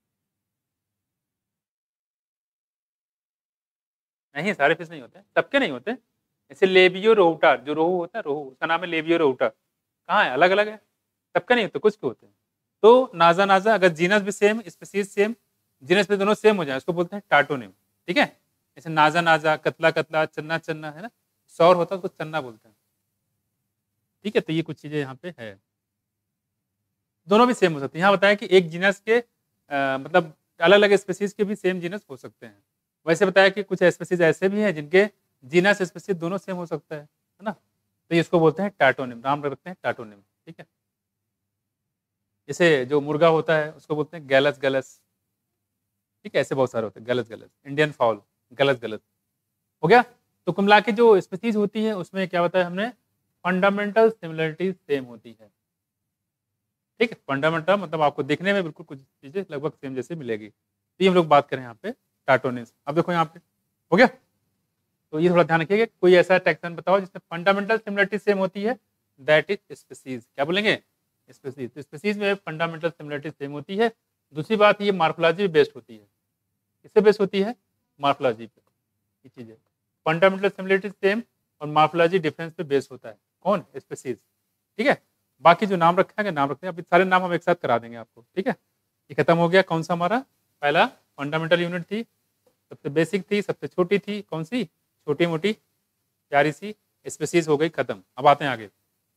नहीं, सारे फिश नहीं होते, सबके नहीं होते। जैसे लेबियो रोहुटा, जो रोहू होता है, रोहू उसका नाम है लेबियो रोहुटा, कहाँ है? अलग अलग है, सबके नहीं होते, कुछ के होते हैं। तो नाजा नाजा, अगर जीनस भी सेम स्पीसीज सेम, जीनस भी दोनों सेम हो जाए उसको बोलते हैं टाटोनिम। ठीक है, जैसे नाजा नाजा, कतला कतला, चन्ना चन्ना, है ना, सौर होता है उसको चन्ना बोलते हैं। ठीक है, तो ये कुछ चीजें यहाँ पे है, दोनों भी सेम हो सकती है। यहाँ बताया कि एक जीनस के आ, मतलब अलग अलग स्पीसीज के भी सेम जीनस हो सकते हैं। वैसे बताया कि कुछ स्पीसीज ऐसे भी हैं जिनके जीनस स्पीसीज दोनों सेम हो सकता है है ना, तो ये इसको बोलते हैं टाटोनिम, नाम रखते हैं टाटोनिम। ठीक है, जैसे जो मुर्गा होता है उसको बोलते हैं गैलस गलस। ठीक है, ऐसे बहुत सारे होते हैं, गलस गलस, इंडियन फाउल, गलस गलस। हो गया। तो कुल मिला के जो स्पीसीज होती है उसमें क्या बताया हमने, फंडामेंटल सिमिलरिटीज सेम होती है। ठीक है, फंडामेंटल मतलब आपको देखने में बिल्कुल कुछ चीजें लगभग सेम जैसे मिलेगी। तो ये हम लोग बात करें यहाँ पे टाटोनिम्स। अब देखो यहाँ पे हो गया, तो ये थोड़ा ध्यान रखिएगा, कोई ऐसा टैक्सन बताओ जिसमें फंडामेंटल सिमिलरिटी सेम होती है, दैट इज स्पीसीज। क्या बोलेंगे? स्पीसीज। तो स्पीसीज में फंडामेंटल सिमिलरिटी सेम होती है। दूसरी बात, ये मार्फोलॉजी बेस्ड होती है। किससे बेस्ड होती है? मार्फोलॉजी पे। ये चीज है, फंडामेंटल सिमिलरिटी सेम और मार्फोलॉजी डिफरेंस पे बेस्ड होता है। कौन? स्पीसीज। ठीक है, बाकी जो नाम रखा है नाम रखते हैं, अभी सारे नाम हम एक साथ करा देंगे आपको। ठीक है, ये खत्म हो गया। कौन सा हमारा पहला फंडामेंटल यूनिट थी, सबसे बेसिक थी, सबसे छोटी थी, कौन सी? छोटी मोटी प्यारी सी स्पीसीज हो गई, खत्म। अब आते हैं आगे।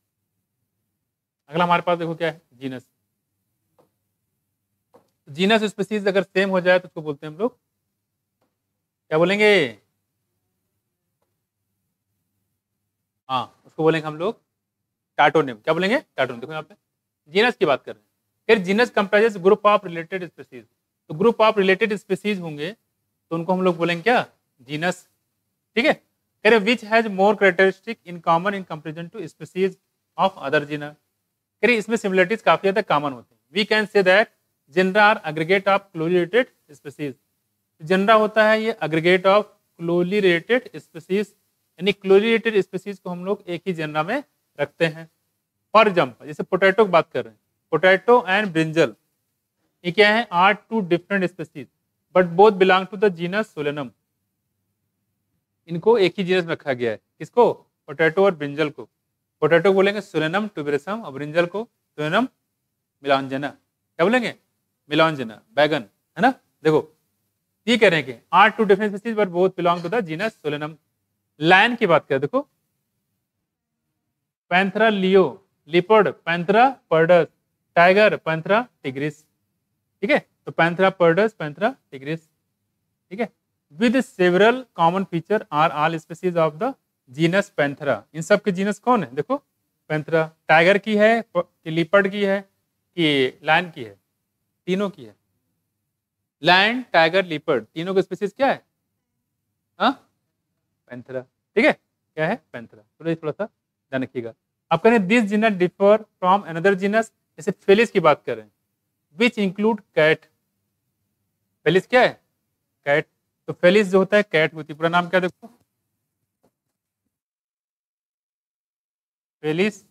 अगला हमारे पास देखो क्या है, जीनस। जीनस स्पीसीज अगर सेम हो जाए तो उसको बोलते हैं हम लोग, क्या बोलेंगे? हाँ, उसको बोलेंगे हम लोग टाटोनिम। क्या बोलेंगे? टाटोनिम। देखो यहाँ पे जीनस की बात कर रहे हैं। फिर genus comprises group of related species, तो ग्रुप ऑफ रिलेटेड स्पीसीज होंगे तो उनको हम लोग बोलेंगे क्या? जीनस। ठीक है, कह रहे which has more characteristic in common in comparison to species of other genera. कह रहे इसमें सिमिलरिटीज काफी ज्यादा कॉमन होती है। We can say that genera are aggregate of closely related species. Genera होता है ये aggregate of closely related species, यानी क्लोजली रिलेटेड स्पीसीज को हम लोग एक ही जेनरा में रखते हैं। फॉर एग्जाम्पल, जैसे पोटैटो की बात कर रहे हैं, पोटैटो एंड ब्रिंजल, ये क्या है? Are two different species but both belong to the genus Solanum. इनको एक ही जीनस में रखा गया है। किसको? पोटैटो और ब्रिंजल को। पोटैटो बोलेंगे सोलेनम ट्यूबेरसम और ब्रिंजल को सोलेनम मिलांजना। क्या बोलेंगे? मिलांजना, बैगन, है ना। देखो ये कह रहे हैं कि are two different species but both belong to the genus Solanum. Lion की बात करें, देखो Panthera leo, leopard Panthera pardus, tiger Panthera tigris. ठीक है, तो पैंथरा पर्डस, पैंथरा टिग्रिस। ठीक है, with several common feature are all species of the genus Panthera. इन सब के जीनस कौन है? देखो पैंथरा, टाइगर की है कि लिपर्ड की है कि लायन की है? तीनों की है। लायन, टाइगर, लिपर्ड, तीनों के स्पीसीज क्या है? हाँ, पैंथरा। ठीक है, क्या है? पैंथरा। थोड़ा थोड़ा सा ध्यान रखिएगा। आप कह रहे हैं this genus differ from another genus, जैसे फेलिस की बात कर रहे हैं, विच इंक्लूड कैट। फेलिस क्या है? कैट। तो फेलिस जो होता है कैट होती है। पूरा नाम क्या? देखो फेलिस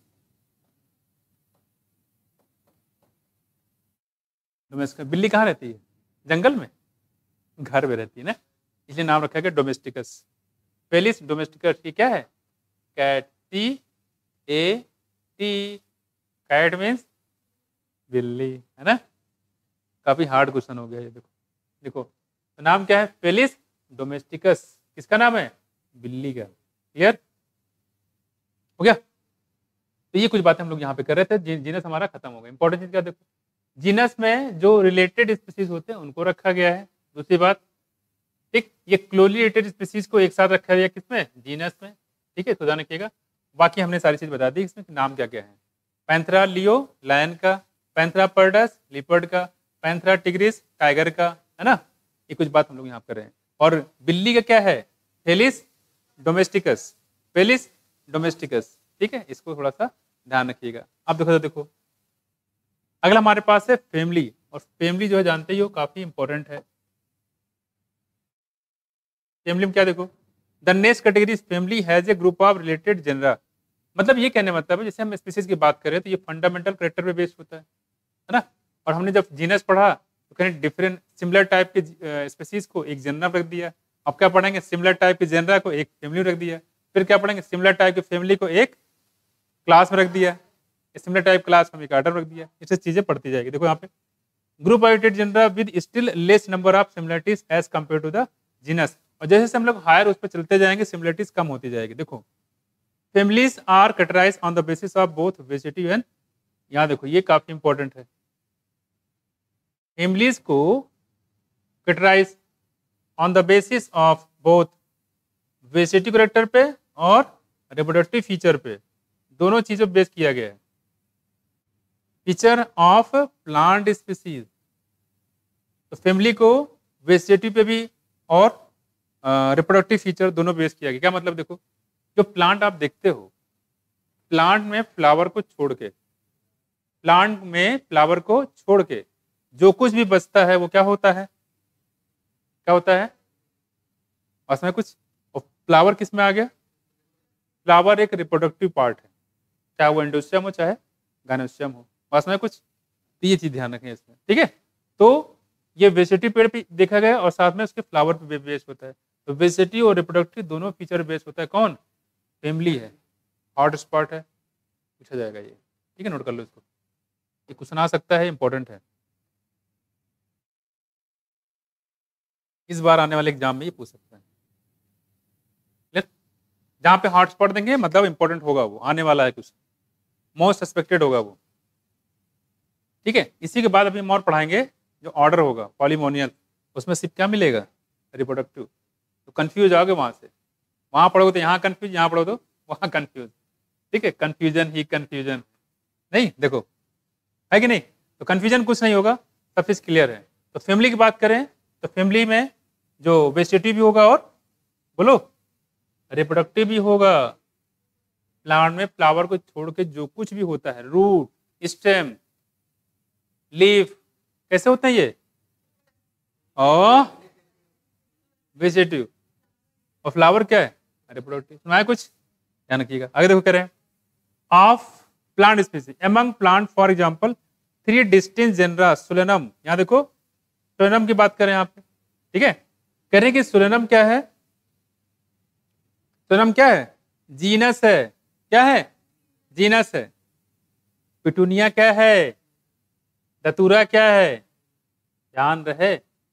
डोमेस्टिकस। बिल्ली कहाँ रहती है? जंगल में? घर में रहती है ना, इसलिए नाम रखा गया डोमेस्टिकस। फेलिस डोमेस्टिकस की क्या है? Cat. T A T, cat means बिल्ली, है ना। काफी हार्ड क्वेश्चन हो गया ये। देखो देखो तो नाम क्या है? Felis domesticus. किसका नाम है? बिल्ली का। क्लियर हो गया। तो ये कुछ बातें हम लोग यहाँ पे कर रहे थे। जी, जीनस हमारा खत्म हो गया। इंपॉर्टेंट चीज क्या? देखो जीनस में जो रिलेटेड स्पीसीज होते हैं उनको रखा गया है। दूसरी बात, ठीक, ये क्लोजली रिलेटेड स्पीसीज को एक साथ रखा गया किसमें? जीनस में। ठीक है, तो ध्यान रखिएगा। बाकी हमने सारी चीज बता दी इसमें नाम क्या क्या है। पैंथरा लियो लायन का, पैंथरा पर्डस लिपर्ड का, पैंथरा टिग्रिस टाइगर का, है ना। ये कुछ बात हम लोग यहाँ कर रहे हैं। और बिल्ली का क्या है, फेलिस डोमेस्टिकस, फेलिस डोमेस्टिकस, ठीक है, इसको थोड़ा सा ध्यान रखिएगा। अब देखो तो देखो अगला हमारे पास है फैमिली, और फैमिली जो है जानते ही हो काफी इंपॉर्टेंट है। फैमिली में क्या देखो, the next category family has a group of related genera, मतलब ये कहने मतलब है जैसे हम स्पीसीज की बात करें तो ये फंडामेंटल कैरेक्टर पे बेस्ड होता है है ना। और हमने जब जीनस पढ़ा तो कहीं डिफरेंट सिमिलर टाइप के स्पीसीज को एक जेनरा रख दिया। अब क्या पढ़ेंगे, सिमिलर टाइप के जेनरा को एक फैमिली रख दिया। फिर क्या पढ़ेंगे, सिमिलर टाइप की फैमिली को एक क्लास में रख दिया, सिमिलर टाइप क्लास में एक आर्डर रख दिया। इससे चीजें पढ़ती जाएगी। देखो यहाँ पे group of genera with still less number of similarities as compare to the genus, और जैसे जैसे हम लोग हायर उस पर चलते जाएंगे सिमिलरिटीज कम होती जाएगी। देखो families are categorized on the basis of both vegetative and, यहाँ देखो ये काफी इंपॉर्टेंट है, फैमिलीज को categorize on the basis of both vegetative character पे और रिप्रोडक्टिव फीचर पे, दोनों चीजों पे बेस किया गया है। फीचर ऑफ प्लांट स्पीसीज, तो फैमिली को वेजिटेटिव पे भी और रिप्रोडक्टिव फीचर दोनों बेस किया गया। क्या मतलब, देखो जो प्लांट आप देखते हो, प्लांट में फ्लावर को छोड़ के, प्लांट में फ्लावर को छोड़ के जो कुछ भी बचता है वो क्या होता है, क्या होता है उसमें कुछ, और फ्लावर किस में आ गया, फ्लावर एक रिप्रोडक्टिव पार्ट है, चाहे वो एंडोस्पर्म हो चाहे गाइनोस्पर्म हो, उसमें कुछ, तो ये चीज ध्यान रखें इसमें, ठीक है। तो ये वेजिटेटिव पेड़ पे देखा गया और साथ में उसके फ्लावर पे बेस होता है। तो वेजिटेटिव और रिप्रोडक्टिव दोनों फीचर बेस होता है कौन, फैमिली है, हॉट स्पॉट है, पूछा जाएगा ये, ठीक है, नोट कर लो इसको, ये क्वेश्चन आ सकता है, इंपॉर्टेंट है, इस बार आने वाले एग्जाम में ये पूछ सकता है। जहां पे हॉट स्पॉट देंगे मतलब इंपॉर्टेंट होगा, वो आने वाला है कुछ, मोस्ट सस्पेक्टेड होगा वो, ठीक है। इसी के बाद अभी हम और पढ़ाएंगे जो ऑर्डर होगा पॉलीमोनियल, उसमें सिर्फ क्या मिलेगा, रिप्रोडक्टिव। तो कंफ्यूज आओगे वहां से, वहां पढ़ोगे तो यहाँ कंफ्यूज, यहाँ पढ़ो तो वहां कंफ्यूज, ठीक है, कंफ्यूजन ही कंफ्यूजन, नहीं देखो है कि नहीं, तो कंफ्यूजन कुछ नहीं होगा, सब चीज क्लियर है। तो फैमिली की बात करें तो फैमिली में जो वेजिटेटिव भी होगा और बोलो रिप्रोडक्टिव भी होगा। प्लांट में फ्लावर को छोड़ के जो कुछ भी होता है, रूट, स्टेम, लीफ, कैसे होते हैं ये, और वेजिटेटिव, और फ्लावर क्या है, रिप्रोडक्टिव। सुनाए कुछ, ध्यान रखिएगा। आगे देखो करें, of plant species among plant for example three distinct genera Solanum, यहाँ देखो सोलेनम की बात करें यहाँ पे, ठीक है, कह रहे हैं कि सोलेनम क्या है, सोलेनम क्या है, जीनस है, क्या है, जीनस है। पिटूनिया क्या है, दतूरा क्या है, ध्यान रहे,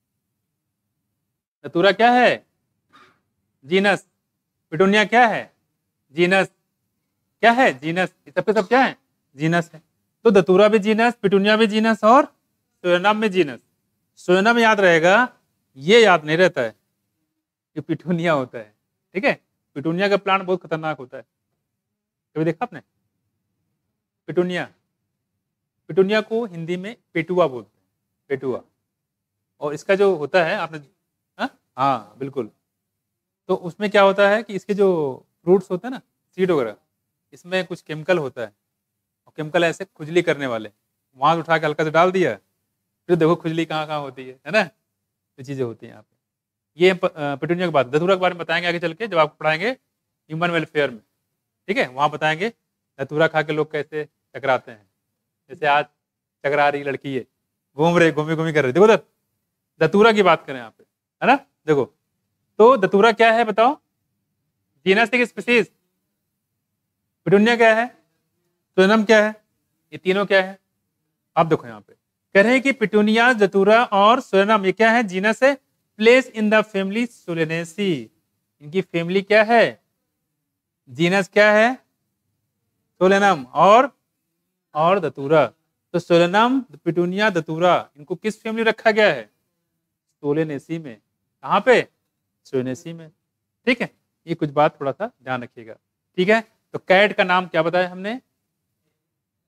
दतूरा क्या है, जीनस, पिटूनिया क्या है, जीनस, क्या है, जीनस, सब पे सब क्या है, जीनस है। तो दतूरा भी जीनस, पिटूनिया भी जीनस, और सोलेनम में जीनस। सोलेनम याद रहेगा, ये याद नहीं रहता है कि पिटूनिया होता है, ठीक है। पिटूनिया का प्लांट बहुत खतरनाक होता है, कभी देखा आपने पिटूनिया, पिटूनिया को हिंदी में पेटुआ बोलते हैं, पेटुआ, और इसका जो होता है आपने, हाँ हाँ बिल्कुल, तो उसमें क्या होता है कि इसके जो फ्रूट्स होते हैं ना, सीड वगैरह, इसमें कुछ केमिकल होता है, और केमिकल ऐसे खुजली करने वाले, वहां से उठा के हल्का से डाल दिया, फिर देखो खुजली कहाँ कहाँ होती है है ना, तो चीजें होती हैं यहाँ पे। ये पिटूनिया की बात, धतूरा के बारे में बताएंगे आगे चल के, जब आपको पढ़ाएंगे ह्यूमन वेलफेयर में, ठीक है, वहां बताएंगे धतूरा खा के लोग कैसे चकराते हैं। जैसे आज चकरा रही लड़की है, घूम रहे, घूमी घूमी कर रहे, देखो धतूरा की बात करें यहाँ पे, है ना। देखो तो धतूरा क्या है बताओ, जीनस की स्पीसीज, पिटूनिया क्या है, सोलेनम क्या है, ये तीनों क्या है। आप देखो यहाँ पे कह रहे हैं कि पिटूनिया, धतूरा और सोलेनम ये क्या है, जीनस है, place in the family Solanaceae, इनकी फैमिली क्या है, जीनस क्या है, सोलेनम और और धतूरा। तो सोलेनम, पिटूनिया, धतूरा, इनको किस फैमिली रखा गया है, सोलेनेसी में। कहाँ पे, सोलेनेसी में, ठीक है। ये कुछ बात थोड़ा सा ध्यान रखिएगा, ठीक है। तो कैट का नाम क्या बताया हमने,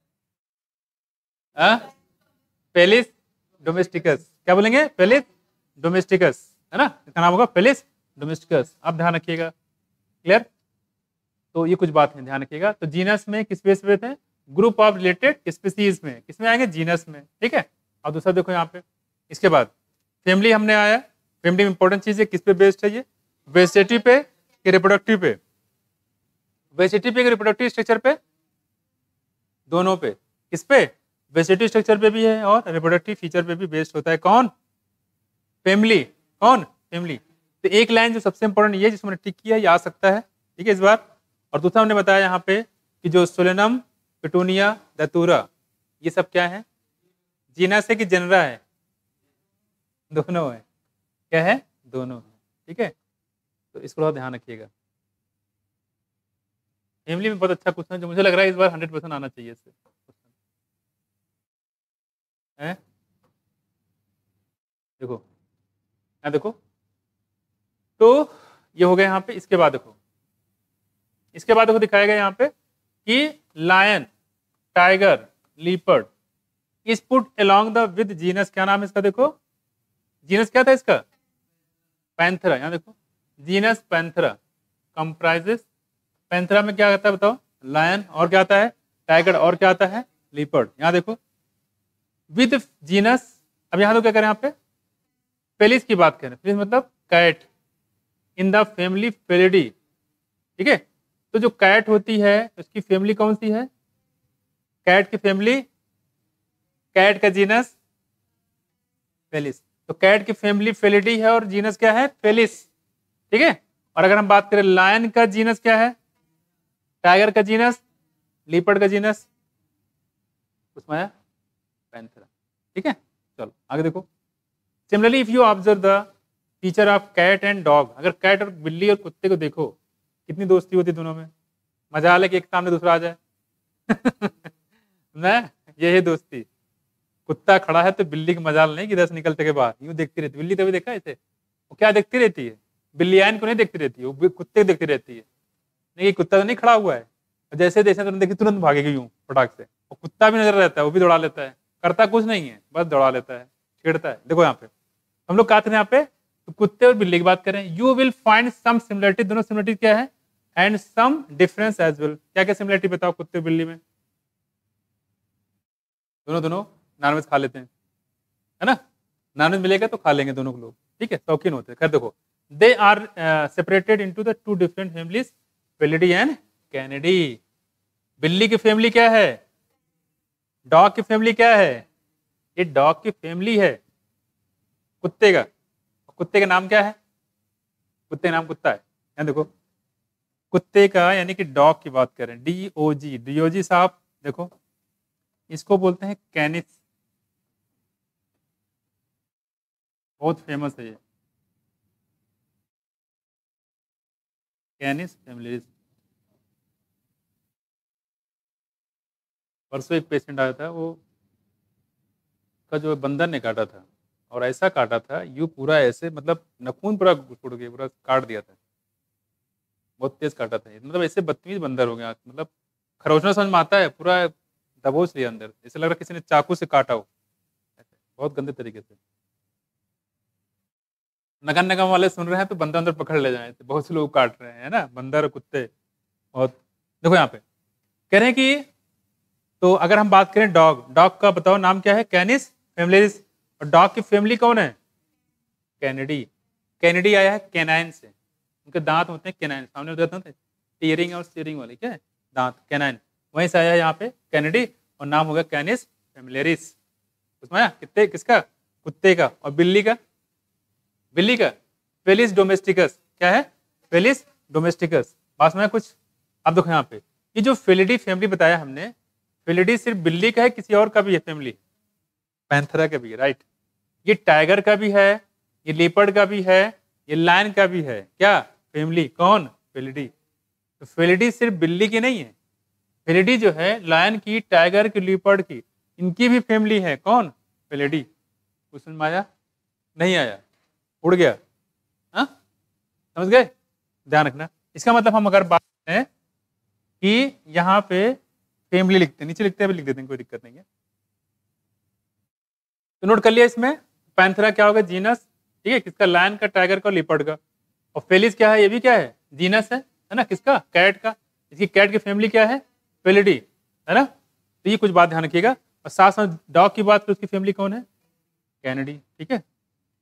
पेलिस डोमेस्टिकस, क्या बोलेंगे, पेलिस डोमेस्टिकस, है ना, इसका नाम होगा फेलिस डोमेस्टिकस, आप ध्यान रखिएगा। क्लियर? तो ये कुछ बात है ध्यान रखिएगा। तो जीनस में किस बेस पे थे? ग्रुप ऑफ रिलेटेड स्पीसीज में, किसमें आएंगे? जीनस में, ठीक है। और दूसरा देखो यहाँ पे, इसके बाद फैमिली हमने आया। फैमिली में इंपॉर्टेंट चीज है, किस पे बेस्ड है ये? वेजिटेटिव पे कि रिप्रोडक्टिव पे? वेजिटेटिव पे कि रिप्रोडक्टिव स्ट्रक्चर पे? दोनों पे। किस पे? वेजिटेटिव स्ट्रक्चर पे भी है और रिप्रोडक्टिव फीचर पे भी बेस्ड होता है। कौन? फैमिली। कौन? फैमिली। तो एक लाइन जो सबसे इंपॉर्टेंट ये जिसमें टिक किया, ये आ सकता है, ठीक है, इस बार। और दूसरा हमने बताया यहाँ पे कि जो सोलेनम, पेटूनिया, दतूरा, ये सब क्या है? जीनस है कि जेनरा है? दोनों है। क्या है? दोनों है, ठीक है। तो इसको थोड़ा ध्यान रखिएगा। फैमिली में बहुत अच्छा क्वेश्चन है, जो मुझे लग रहा है इस बार हंड्रेड परसेंट आना चाहिए इससे है। देखो यहाँ देखो, तो ये हो गया यहाँ पे। इसके बाद देखो, इसके बाद देखो दिखाएगा यहाँ पे कि lion, tiger, leopard is put along the with genus. क्या नाम है इसका? देखो जीनस क्या था इसका? पैंथेरा। यहाँ देखो, जीनस पैंथेरा कंप्राइजेस। पैंथेरा में क्या आता है बताओ? लायन, और क्या आता है? टाइगर, और क्या आता है? लीपर्ड। यहाँ देखो विद जीनस। अब यहाँ तो क्या करें? यहाँ पे फेलिस की बात करें। फेलिस मतलब cat in the family Felidae, ठीक है। तो जो कैट होती है उसकी फैमिली कौन सी है? कैट की फैमिली, कैट का जीनस फेलिस। तो कैट की फैमिली फेलिडी है और जीनस क्या है? फेलिस, ठीक है। और अगर हम बात करें लायन का जीनस क्या है? टाइगर का जीनस, लीपर्ड का जीनस उसमें है पैंथेरा, ठीक है। चलो आगे देखो। Similarly if you observe the feature of cat and dog, अगर कैट और बिल्ली और कुत्ते को देखो, कितनी दोस्ती होती है दोनों में। मजा आ कि एक सामने दूसरा आ जाए ना, ये है दोस्ती। कुत्ता खड़ा है तो बिल्ली की मजाल नहीं कि दस निकलते के बाद यूं देखती रहती। बिल्ली तभी देखा इसे, वो क्या देखती रहती है? बिल्ली आयन को नहीं देखती रहती है, वो कुत्ते देखती रहती है। नहीं, कुत्ता तो नहीं खड़ा हुआ है, जैसे जैसे तुरंत देखी तुरंत भागेगी यूं फटाक से। और कुत्ता भी नजर रहता है, वो भी दौड़ा लेता है, करता कुछ नहीं है, बस दौड़ा लेता है, छेड़ता है। देखो यहाँ पे हम लोग कहा थे यहाँ पे, तो कुत्ते और बिल्ली की बात करें, you will find some similarity. दोनों सिमिलरिटी क्या है? And some difference as well. क्या क्या सिमिलरिटी बताओ कुत्ते और बिल्ली में? दोनों दोनों नॉनवेज खा लेते हैं, है ना। नॉनवेज मिलेगा तो खा लेंगे दोनों लोग, ठीक है, शौकीन होते हैं। खैर देखो, they are separated into the two different families, Felidae and Canidae. बिल्ली की फैमिली क्या है? डॉग की फैमिली क्या है? ये डॉग की फैमिली है कुत्ते का। कुत्ते का नाम क्या है? कुत्ते का नाम कुत्ता है। यहाँ देखो, कुत्ते का यानी कि डॉग की बात करें, डी ओ जी, डीओजी साहब देखो, इसको बोलते हैं कैनिस। बहुत फेमस है ये कैनिस फैमिलीज। परसों एक पेशेंट आया था, वो का जो बंदर ने काटा था, और ऐसा काटा था यू पूरा ऐसे, मतलब नखून पूरा उड़ गया, पूरा काट दिया था, बहुत तेज काटा था। मतलब ऐसे बदतमीज बंदर हो गया, मतलब खरोचना समझ में आता है, पूरा दबोच लिया अंदर, ऐसे लग रहा किसी ने चाकू से काटा हो, बहुत गंदे तरीके से। नगन निगम वाले सुन रहे हैं तो बंदर अंदर पकड़ ले जाए, बहुत से लोग काट रहे हैं, है ना, बंदर और कुत्ते बहुत। देखो यहाँ पे कह रहे हैं कि, तो अगर हम बात करें डॉग, डॉग का बताओ नाम क्या है? Canis families. और डॉग की फैमिली कौन है? कैनिडी। कैनिडी आया है कैनाइन से, उनके दांत होते हैं कैनाइन, सामने दांत होते हैं टीयरिंग और स्टीयरिंग वाले, क्या है दांत, कैनाइन, वहीं से आया है यहाँ पे कैनिडी, और नाम होगा कैनिस फैमिलियरिस। उसमें आया कितने, किसका? कुत्ते का। और बिल्ली का? बिल्ली का फेलिस डोमेस्टिकस। क्या है? Felis domesticus. बात में कुछ? अब देखो यहाँ पे, ये जो फेलिडी फैमिली बताया हमने, फेलिडी सिर्फ बिल्ली का है, किसी और का भी है फैमिली? पैंथेरा का भी है, राइट। ये टाइगर का भी है, ये लेपर्ड का भी है, ये लायन का भी है। क्या फैमिली? कौन? फेलिडी। तो फेलिडी सिर्फ बिल्ली की नहीं है, फेलिडी जो है लायन की, टाइगर की, लेपर्ड की, इनकी भी फैमिली है। कौन? फेलिडी। कुछ समझ में आया? नहीं आया? उड़ गया? हाँ समझ गए? ध्यान रखना। इसका मतलब हम अगर बात करें कि यहाँ पे फैमिली लिखते हैं, नीचे लिखते हैं, लिख देते हैं, कोई दिक्कत नहीं है। तो नोट कर लिया इसमें, पैंथेरा क्या होगा? जीनस, ठीक है, किसका? लायन का, टाइगर का, लिपर्ड का। और फेलिस क्या है? ये भी क्या है? जीनस है, है ना? किसका? कैट का। इसकी कैट की फैमिली क्या है? फेलिडी, है ना? तो ये कुछ बात ध्यान रखिएगा। और साथ साथ डॉग की बात करें, उसकी फैमिली कौन है? कैनिडी, ठीक है।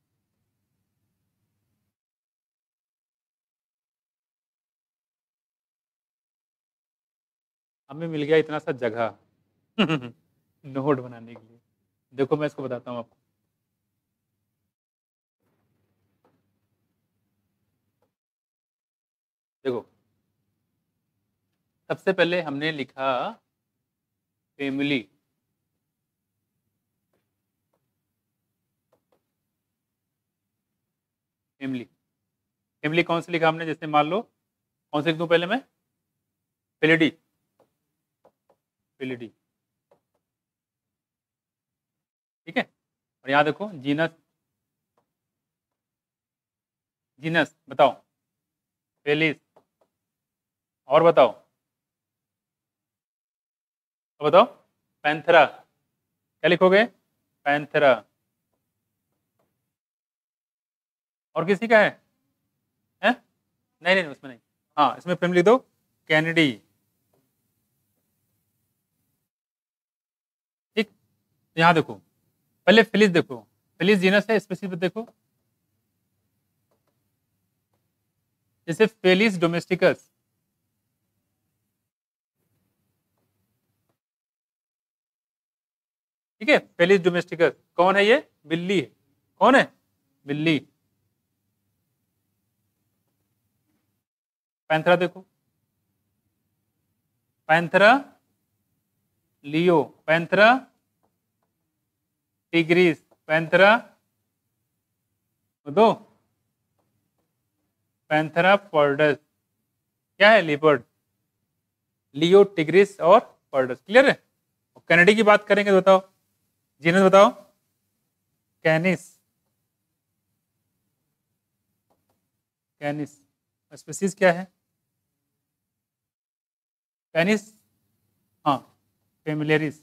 हमें मिल गया इतना सा जगह नोट बनाने के लिए। देखो मैं इसको बताता हूँ आपको। देखो सबसे पहले हमने लिखा फैमिली, फैमिली फैमिली कौन सी लिखा हमने? जैसे मान लो, कौन सी लिख दूं पहले मैं? फेलिडी, फेलिडी, ठीक है। और यहाँ देखो जीनस, जीनस बताओ, फेलिस। और बताओ, तो बताओ, पैंथेरा। क्या लिखोगे? पैंथेरा। और किसी का है? हैं? नहीं नहीं उसमें नहीं। हाँ इसमें फैमिली दो, कैनेडी, ठीक। यहाँ देखो, पहले फिलिस देखो, फिलिस जीनस है, स्पीशीज देखो, जैसे फेलिस डोमेस्टिकस, ठीक है। फेलिस डोमेस्टिकस कौन है? ये बिल्ली है। कौन है? बिल्ली। पैंथरा देखो, Panthera leo, Panthera tigris, Panthera दो, पैंथरा पर्डस, क्या है? लिपर्ड। लियो, टिग्रिस और पर्डस, क्लियर है। कैनेडी की बात करेंगे तो बताओ, जीनस बताओ, कैनिस, कैनिस। स्पीसीज क्या है? कैनिस, हाँ फेमिलियरिस,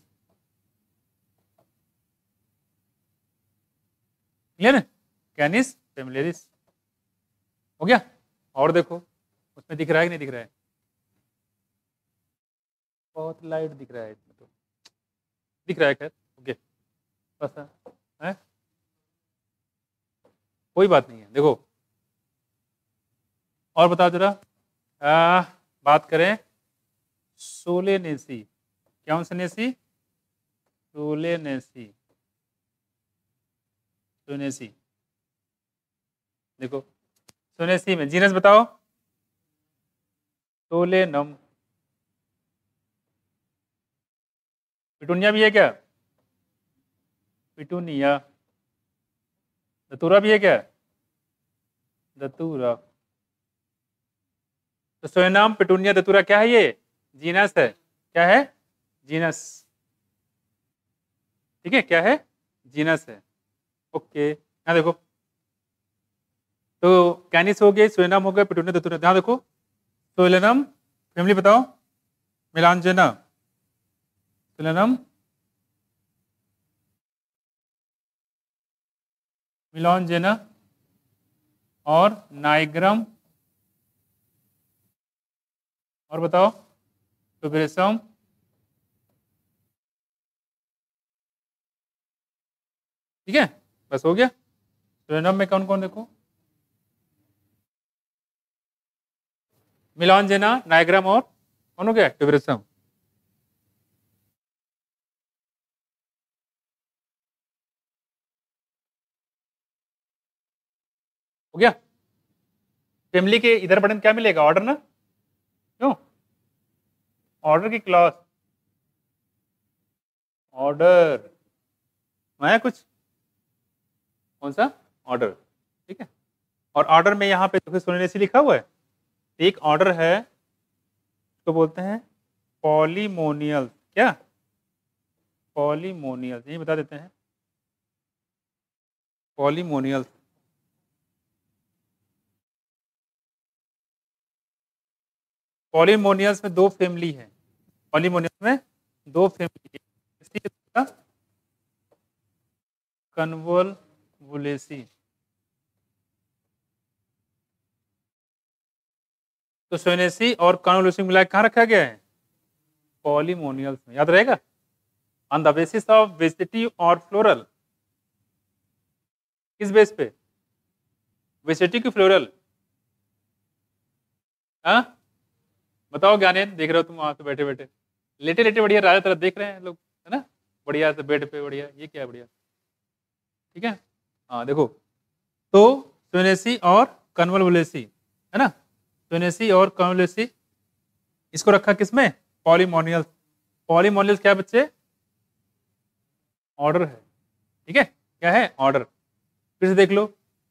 क्लियर है। कैनिस फेमिलियरिस हो गया। और देखो उसमें दिख रहा है कि नहीं दिख रहा है? बहुत लाइट दिख रहा है इसमें, तो दिख रहा है, खैर ओके, बस है, कोई बात नहीं है। देखो और बताओ जरा, आ, बात करें सोलेनेसी, कौन सा नेसी? सोलेनेसी, सोनेसी। देखो सोनेसी में जीनस बताओ, सोलेनम। पिटूनिया भी है क्या? पिटूनिया। दतूरा भी है क्या? दतूरा। तो सोलेनम, पिटूनिया, दतूरा क्या है? ये जीनस है। क्या है? जीनस, ठीक है। क्या है? जीनस है, ओके। यहाँ देखो, तो कैनिस हो गई, सोलेनम हो गया, पिटूनिया, दतूरा। यहाँ देखो सोलेनम फैमिली बताओ, मेलांजेना, सोलेनम मिलॉन्जेना और नाइग्रम, और बताओ टुबेरसम, ठीक है। बस हो गया। सोलेनम में कौन कौन? देखो मिलॉन्जेना, नाइग्रम और कौन हो गया? टुबेरसम। हो गया। फैमिली के इधर बटन क्या मिलेगा? ऑर्डर ना, क्यों? ऑर्डर की क्लॉज, ऑर्डर है कुछ, कौन सा? ऑर्डर, ठीक है। और ऑर्डर में यहाँ पे देखो सोलेनेसी लिखा हुआ है। एक ऑर्डर है, तो बोलते हैं पॉलीमोनियल। क्या? पॉलीमोनियल, यही बता देते हैं, पॉलीमोनियल। पॉलीमोनियल्स में दो फैमिली है, पॉलीमोनियल्स में दो फैमिली है, कन्वोल्वुलेसी, तो सोनेसी और कॉन्वोल्यूशन मिला के कहाँ रखा गया है? पॉलीमोनियल्स में, याद रहेगा। On the basis of vegetative और फ्लोरल, किस बेस पे? वेजिटेटिव की फ्लोरल? हाँ बताओ ज्ञानेन, देख रहे हो तुम वहां पे बैठे बैठे, लेटे लेटे बढ़िया राजा तरफ देख रहे हैं लोग, है ना, बढ़िया से बेड पे बढ़िया, ये क्या है बढ़िया, ठीक है। हाँ देखो, तो सोनेसी और कन्वोल्यूसी, है ना, सोनेसी और कन्वोल्यूसी, इसको रखा किसमें? पॉलीमोनियल्स। पॉलीमोनियल्स क्या बच्चे? ऑर्डर है, ठीक है, क्या है? ऑर्डर। फिर से देख लो,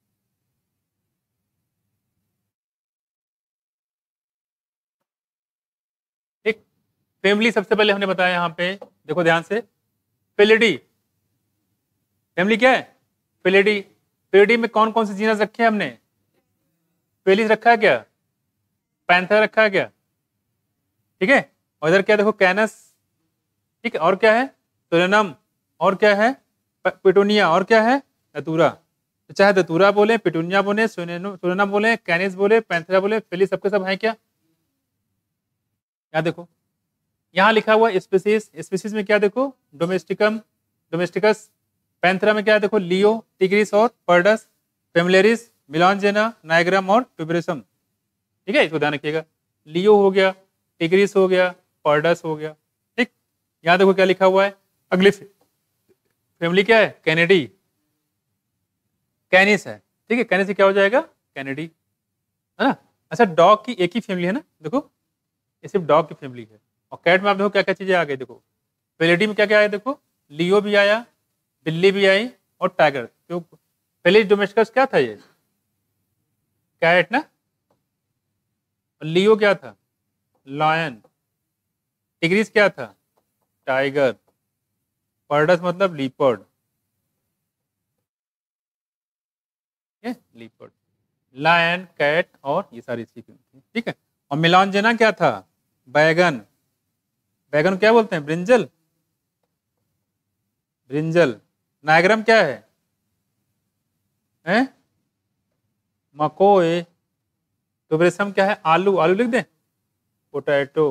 ठीक। फैमिली सबसे पहले हमने बताया यहाँ पे, देखो ध्यान से, फेलिडी। फैमिली क्या है? फेलिडी। फेलिडी में कौन कौन से जीनस रखे हैं हमने? फेलिस रखा है क्या? पैंथर रखा है क्या? ठीक है। और इधर क्या देखो? कैनस, ठीक है। और क्या है? सोलेनम। और क्या है? पिटूनिया। और क्या है? दतूरा। तो चाहे दतूरा बोले, पिटूनिया बोले, सोलेनम बोले, कैनिस बोले, पैंथरा बोले, फेलिस सबके सब है क्या? यहाँ देखो, यहाँ लिखा हुआ स्पीसीज। स्पीसीज में क्या देखो? डोमेस्टिकम, डोमेस्टिकस। पैंथरा में क्या देखो? लियो, टिग्रिस और पर्डस। फेमिलियरिस, मिलानजेना, नाइग्राम और ट्यूबरेसम, ठीक है, इसको ध्यान रखिएगा। लियो हो गया, टिग्रिस हो गया, पर्डस हो गया, ठीक। यहाँ देखो क्या लिखा हुआ है, अगली फैमिली क्या है? कैनेडी, कैनिस है, ठीक है। कैनिस से क्या हो जाएगा? कैनेडी, है ना। अच्छा, डॉग की एक ही फैमिली है ना, देखो ये सिर्फ डॉग की फैमिली है। और कैट में आप देखो क्या क्या चीजें आ गई, देखो फेलिडी में क्या क्या आया, देखो लियो भी आया, बिल्ली भी आई और टाइगर। क्यों? फेलिस डोमेस्टिकस क्या था? ये कैट ना। लियो क्या था? लायन। टिग्रिस क्या था? टाइगर। पर्डस मतलब लीपर्ड, लीपर्ड। लायन, कैट और ये सारी चीजें, ठीक है। और मिलानजेना क्या था? बैगन। बैगन क्या बोलते हैं? Brinjal, brinjal. नाइग्राम क्या है? हैं? मकोए। ट्यूबरेसम क्या है? आलू, आलू लिख दें, पोटैटो,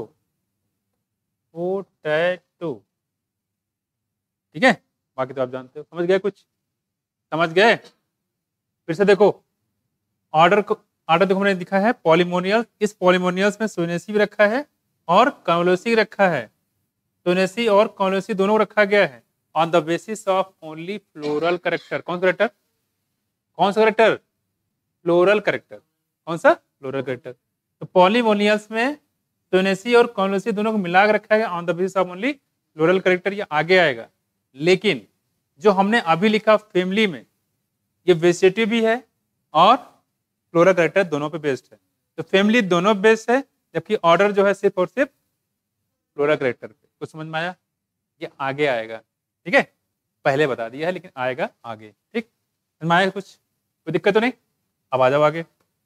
पोटैटो, ठीक है। बाकी तो आप जानते हो, समझ गए? कुछ समझ गए? फिर से देखो, ऑर्डर को, ऑर्डर देखो मैंने लिखा है पॉलीमोनियल। इस पॉलीमोनियल्स में सोनेसी भी रखा है और कन्वोल्यूसी रखा है। सोनेसी और कन्वोल्यूसी दोनों रखा गया है on the basis of only floral character. कौन सा करेक्टर? कौन सा करेक्टर? Floral character. कौन सा? Floral character. तो पॉलीमोनियल्स में सोनेसी और कन्वोल्यूसी दोनों को मिला के रखा गया on the basis of only floral character. ये आगे आएगा, लेकिन जो हमने अभी लिखा फैमिली में, ये वेजिटेटिव भी है और फ्लोरल करेक्टर दोनों पे बेस्ड है। तो फैमिली दोनों बेस्ड है, जबकि ऑर्डर जो है सिर्फ और सिर्फ फ्लोरल करेक्टर पे। कुछ समझ में आया? ये आगे आएगा, ठीक है, पहले बता दिया है लेकिन आएगा आगे, ठीक। समझ में आया? कुछ कोई दिक्कत तो नहीं? अब आ जाओ आगे।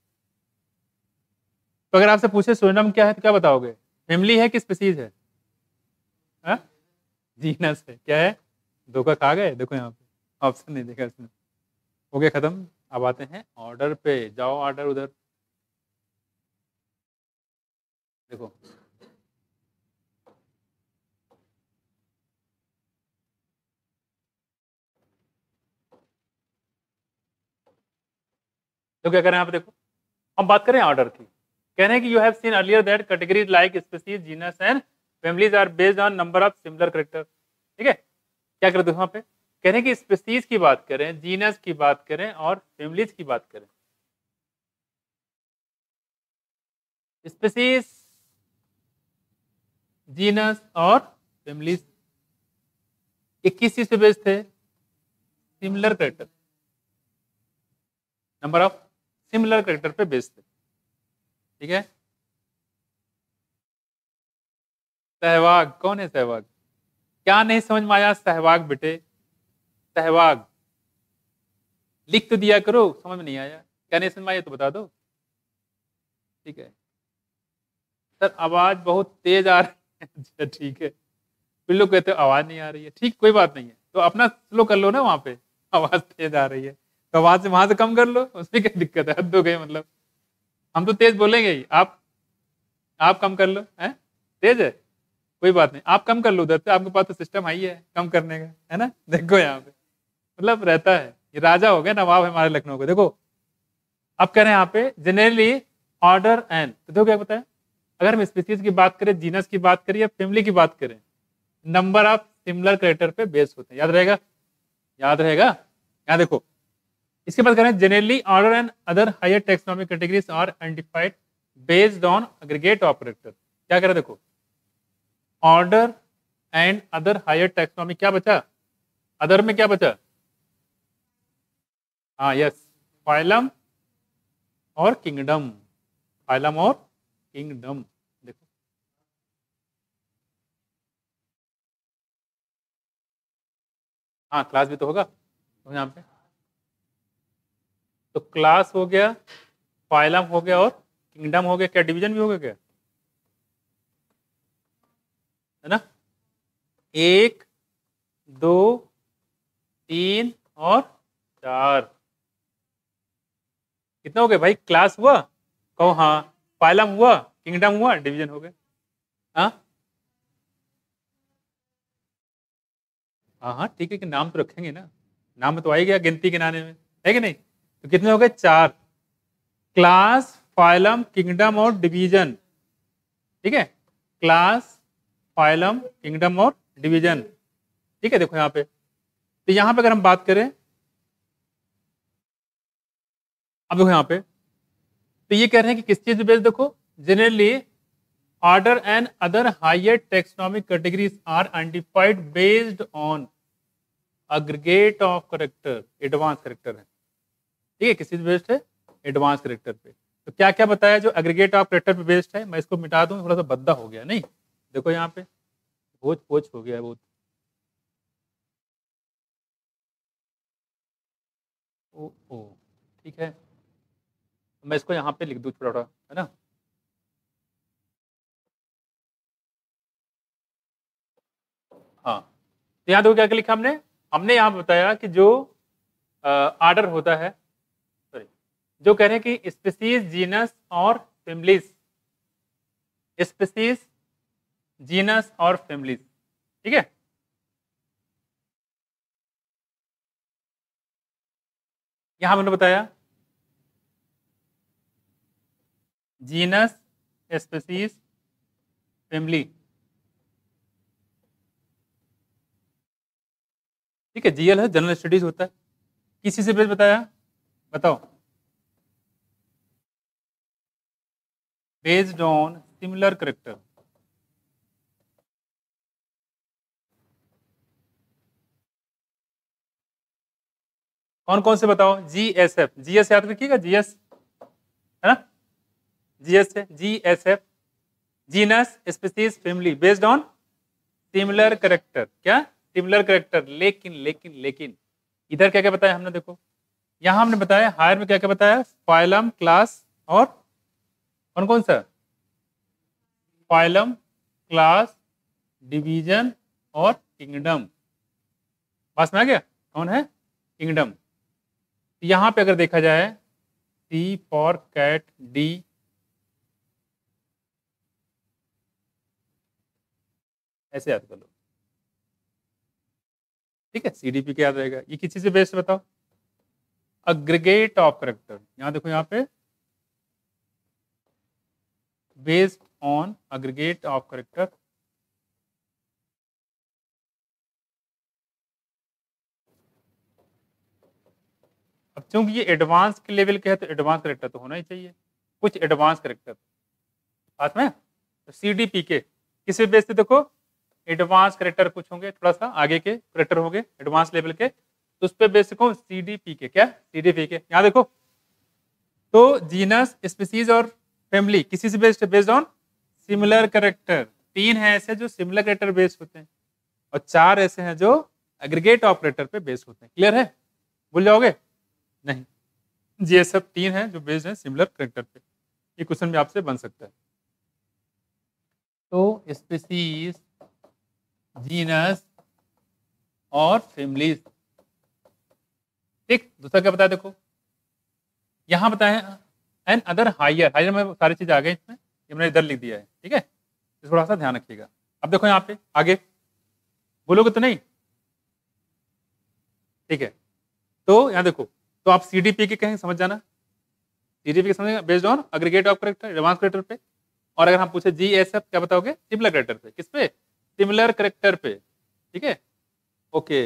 तो अगर आपसे पूछे सोलेनम क्या है तो क्या बताओगे? फैमिली है कि स्पीसीज है? हाँ? जीनस है। क्या है? धोखा खा गए? देखो यहाँ पे ऑप्शन नहीं देखा इसमें। हो गया खत्म। अब आते हैं ऑर्डर पे। जाओ ऑर्डर उधर, देखो तो क्या करें यहाँ पे, देखो हम बात करें ऑर्डर की। कह रहे हैं कि you have seen earlier that categories like species, genus and families are based on number of similar character, ठीक है। क्या करते हैं वहां पे? कह रहे हैं कि स्पीसीज की बात करें, जीनस की बात करें और फैमिलीज की बात करें। स्पीसीज, जीनस और फैमिलीज इक्कीस चीज पे बेस्ड थे, similar character, number of similar character पे बेस्ड थे, ठीक है। सहवाग, कौन है सहवाग? क्या नहीं समझ में आया? सहवाग बेटे, सहवाग लिख तो दिया करो, समझ में नहीं आया? क्या नहीं समझ में आया तो बता दो, ठीक है। सर आवाज बहुत तेज आ रही है। अच्छा ठीक है, फिर लोग कहते हो आवाज नहीं आ रही है, ठीक कोई बात नहीं है, तो अपना स्लो कर लो ना, वहां पे आवाज तेज आ रही है तो आवाज से वहां से कम कर लो, उसमें क्या दिक्कत है? हद हो गई मतलब। हम तो तेज बोलेंगे ही, आप आप कम कर लो, हैं तेज है, कोई बात नहीं, आप कम कर लो उधर से, आपके पास तो सिस्टम आई है कम करने का, है ना। देखो यहाँ पे मतलब रहता है, ये राजा हो गया, नवाब है हमारे लखनऊ के। देखो अब कह रहे हैं यहाँ पे जनरली ऑर्डर एन, तो देखो क्या बताया, अगर हम स्पीसीज की बात करें, जीनस की बात करें या फैमिली की बात करें, नंबर ऑफ सिमिलर कैरेक्टर पे बेस होते हैं। याद रहेगा, याद रहेगा। यहाँ देखो इसके बाद कह रहे हैं generally order and other higher taxonomic categories are identified based on aggregate of character. क्या कह रहे हैं देखो, order and other higher taxonomic, क्या बचा, अदर में क्या बचा, हाँ यस, फाइलम और किंगडम, फाइलम और किंगडम। देखो हाँ क्लास भी तो होगा तो यहाँ पे, तो क्लास हो गया, फाइलम हो गया और किंगडम हो गया। क्या डिवीजन भी हो गया क्या, है ना, एक दो तीन और चार, कितना हो गया भाई, क्लास हुआ, कहो हाँ, फाइलम हुआ, किंगडम हुआ, डिवीजन हो गया। हाँ हाँ हाँ ठीक है कि नाम तो रखेंगे ना, नाम तो आ ही गया गिनती के नाने में, है कि नहीं। तो कितने हो गए, चार, क्लास, फाइलम, किंगडम और डिवीजन। ठीक है, क्लास, फाइलम, किंगडम और डिवीजन। ठीक है, देखो यहाँ पे, तो यहाँ पे अगर हम बात करें, अब देखो यहाँ पे, तो ये कह रहे हैं कि किस चीज बेस्ड, देखो generally order and other higher taxonomic categories are identified based on aggregate of character, advance character है। ठीक है, किस चीज बेस्ड है, एडवांस करेक्टर पे। तो क्या क्या बताया जो एग्रीगेट ऑफ करेक्टर पे बेस्ड है, मैं इसको मिटा दूं, थोड़ा सा बद्दा हो गया नहीं, देखो यहाँ पे भोज भोज हो गया बहुत, ओ ओ ठीक है, मैं इसको यहाँ पे लिख दूं थोड़ा थोड़ा, है ना। हाँ, तो यहाँ देखो क्या क्या लिखा हमने, हमने यहाँ बताया कि जो आर्डर होता है, सॉरी, जो कह रहे हैं कि स्पीसीज, जीनस और फैमिलीज, स्पीसीज, जीनस और फैमिलीज। ठीक है, यहां हमने बताया जीनस, स्पीसीज, फैमिली। ठीक है, जीएल है, जनरल स्टडीज होता है। किसी से बेस बताया, बताओ, बेस्ड ऑन सिमिलर करेक्टर। कौन कौन से बताओ, G S F, G S याद रखिएगा, जीएस है ना, जीएस है, G S F, genus, species, family, based on similar character. क्या, सिमिलर करेक्टर। लेकिन लेकिन लेकिन इधर क्या क्या बताया हमने, देखो यहां हमने बताया हायर में क्या क्या बताया, फाइलम, क्लास और कौन कौन सा, फाइलम, क्लास, डिवीजन और किंगडम। पास में आ गया, कौन है, किंगडम। यहां पे अगर देखा जाए, सी फॉर कैट, डी, ऐसे याद कर लो। ठीक है, सीडीपी क्या याद रहेगा, ये किस चीज से बेस्ड बताओ, अग्रीगेट ऑफ करेक्टर। यहां देखो यहाँ पे based on aggregate of character. अब चूंकि ये एडवांस के लेवल के है तो एडवांस करेक्टर तो होना ही चाहिए, कुछ एडवांस करेक्टर साथ में। तो सी डी पी के किस पे बेस्ड, देखो एडवांस करेक्टर कुछ होंगे, थोड़ा सा आगे के करेक्टर होंगे एडवांस लेवल के, तो उस पे बेस्ड कौन, सी डी पी के। क्या, सी डी पी के। यहाँ देखो, तो जीनस, स्पीसीज और फैमिली किसी से based, based on similar character. तीन है ऐसे जो सिमिलर करेक्टर बेस्ड होते हैं और चार ऐसे हैं जो एग्रीगेट ऑफ करेक्टर पे बेस्ड होते हैं। क्लियर है, भूल जाओगे नहीं, ये सब तीन है जो बेस्ड है सिमिलर करेक्टर पे। ये क्वेश्चन भी आपसे बन सकता है। तो स्पीसीज, जीनस और फैमिलीज। ठीक, दूसरा क्या बताया, देखो यहां बताया एंड अदर हायर, हायर में सारी चीज आ गई इसमें, ये मैंने इधर लिख दिया है, ठीक है, तो थोड़ा सा ध्यान रखिएगा। अब देखो यहाँ पे आगे बोलोगे तो नहीं, ठीक है। तो यहाँ देखो, तो आप सी डी पी के कहेंगे, समझ जाना, सी डी पी के समझेगा based on aggregate of character, advance character पे। और अगर हम पूछे जी एस एफ क्या बताओगे, सिमिलर करेक्टर पे, किस पे, सिमिलर करेक्टर पे, ठीक है, ओके,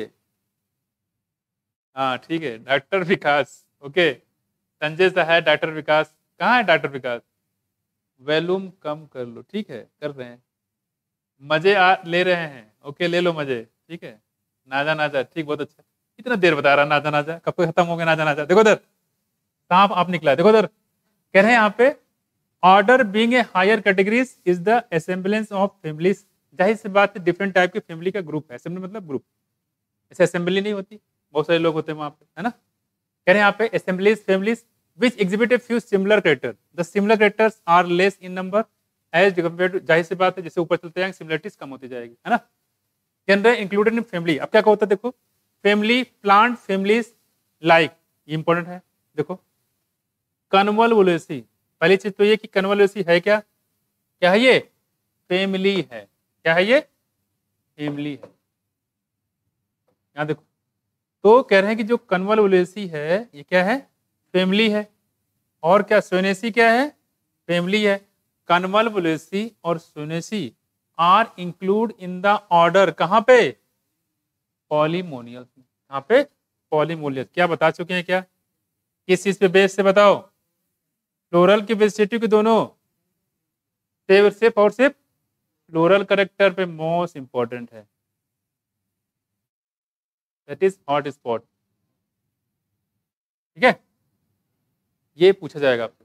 हाँ ठीक है, doctor Vikas, okay, Sanjay Sahay, doctor Vikas, कहाँ है डॉक्टर विकास, वॉल्यूम कम कर लो, ठीक है, कर रहे हैं, मजे आ ले रहे हैं, ओके, ले लो मजे, ठीक है, नाजा नाजा, ठीक, बहुत अच्छा, इतना देर बता रहा नाजा नाजा, कब तक खत्म हो गया नाजा नाजा। देखो इधर सांप आप निकला, देखो इधर कह रहे हैं यहाँ पे, order being a higher categories is the assemblage of families, जाहिर सी बात है डिफरेंट टाइप की फैमिली का ग्रुप है, असेंबली मतलब ग्रुप, ऐसे असेंबली नहीं होती, बहुत सारे लोग होते हैं वहां पे, है ना, कह रहे हैं यहाँ पे assemblies families which exhibit a few similar characters. The similar characters are less in number as compared to, जाहिर सी बात है जैसे ऊपर चलते जाएंगे सिमिलरिटीज कम होती जाएगी, है ना। कैन इंक्लूडेड इन फैमिली, अब क्या होता है देखो, फैमिली प्लांट फैमिलीज लाइक, ये इंपॉर्टेंट है, देखो कन्वोलुलेसी, पहली चीज तो ये कि कन्वोलुलेसी है क्या, क्या है ये, फैमिली है, क्या है ये, फैमिली है, यहाँ देखो, तो कह रहे हैं कि जो कन्वोलुलेसी है ये क्या है, फैमिली है, और क्या सोनेसी क्या है, फैमिली है, कन्वोलुलेसी और Solanaceae are include in the order, कहां पे, पॉलीमोनियल, कहां पे, पॉलीमोनियल, क्या बता चुके हैं, क्या किस चीज पे बेस से बताओ, फ्लोरल के वेजिटेटिव के दोनों, सिर्फ सिर्फ और सिर्फ फ्लोरल करेक्टर पे मोस्ट इंपॉर्टेंट है, दैट इज हॉट स्पॉट, ठीक है, ये पूछा जाएगा आपसे।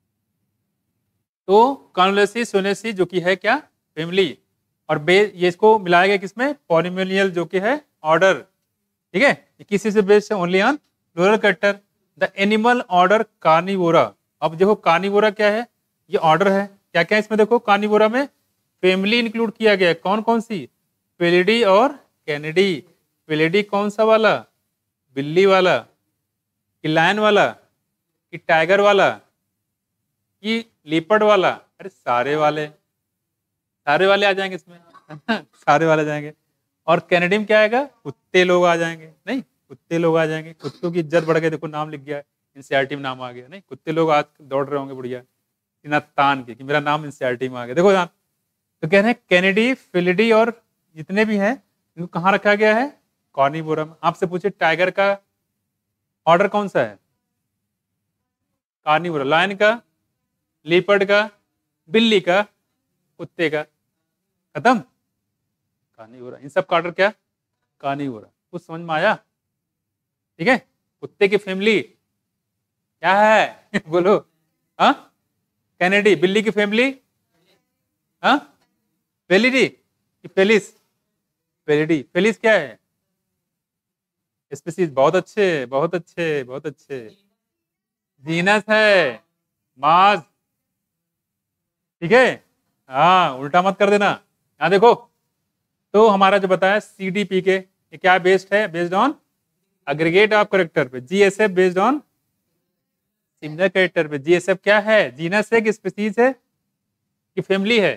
तो कॉन्वोलुलेसी सोनेसी जो कि है क्या, फैमिली, और बे ये इसको मिलाया गया किसमें, पॉलीमोनियल जो कि है ऑर्डर, ठीक है, ये किसी से बेस्ड है, only on floral character. The animal order Carnivora, अब देखो कार्निवोरा क्या है, ये ऑर्डर है, क्या क्या है इसमें देखो, कार्निवोरा में फैमिली इंक्लूड किया गया है, कौन कौन सी, फेलिडी और कैनिडी, फेलिडी कौन सा वाला, बिल्ली वाला, कि लायन वाला, कि टाइगर वाला, कि लीपर्ड वाला, अरे सारे वाले, सारे वाले आ जाएंगे इसमें सारे वाले आ जाएंगे। और कैनेडी में क्या आएगा, कुत्ते लोग आ जाएंगे, नहीं कुत्ते लोग आ जाएंगे, कुत्तों की इज्जत बढ़ गई, देखो नाम लिख गया, एनसीईआरटी में नाम आ गया, नहीं कुत्ते लोग आज दौड़ रहे होंगे बढ़िया, इतना तान के कि मेरा नाम एनसीईआरटी में आ गया, देखो यहाँ तो कह रहे हैं कैनेडी, फिलिडी और जितने भी हैं इनको कहाँ रखा गया है, कार्निवोरा में। आपसे पूछे टाइगर का ऑर्डर कौन सा है, कार्निवोरा, लायन का, लीपर्ड का, बिल्ली का, कुत्ते का, खत्म, कार्निवोरा, इन सब का ऑर्डर क्या, कार्निवोरा, कुछ समझ में आया, ठीक है। कुत्ते की फैमिली क्या है बोलो, हाँ कैनेडी, बिल्ली की फैमिली, हाँ फेलिडी, फेलिस, फेलिडी, फेलिस क्या है, स्पीसीज, बहुत अच्छे बहुत अच्छे बहुत अच्छे, जीनस है, माज, ठीक है, हाँ उल्टा मत कर देना, यहाँ देखो, तो हमारा जो बताया सी डी पी के, ये क्या बेस्ड है, based on aggregate of character पे, G S F based on similar character पे, जी एस एफ क्या है, जीनस है कि स्पीसीज है कि फैमिली है,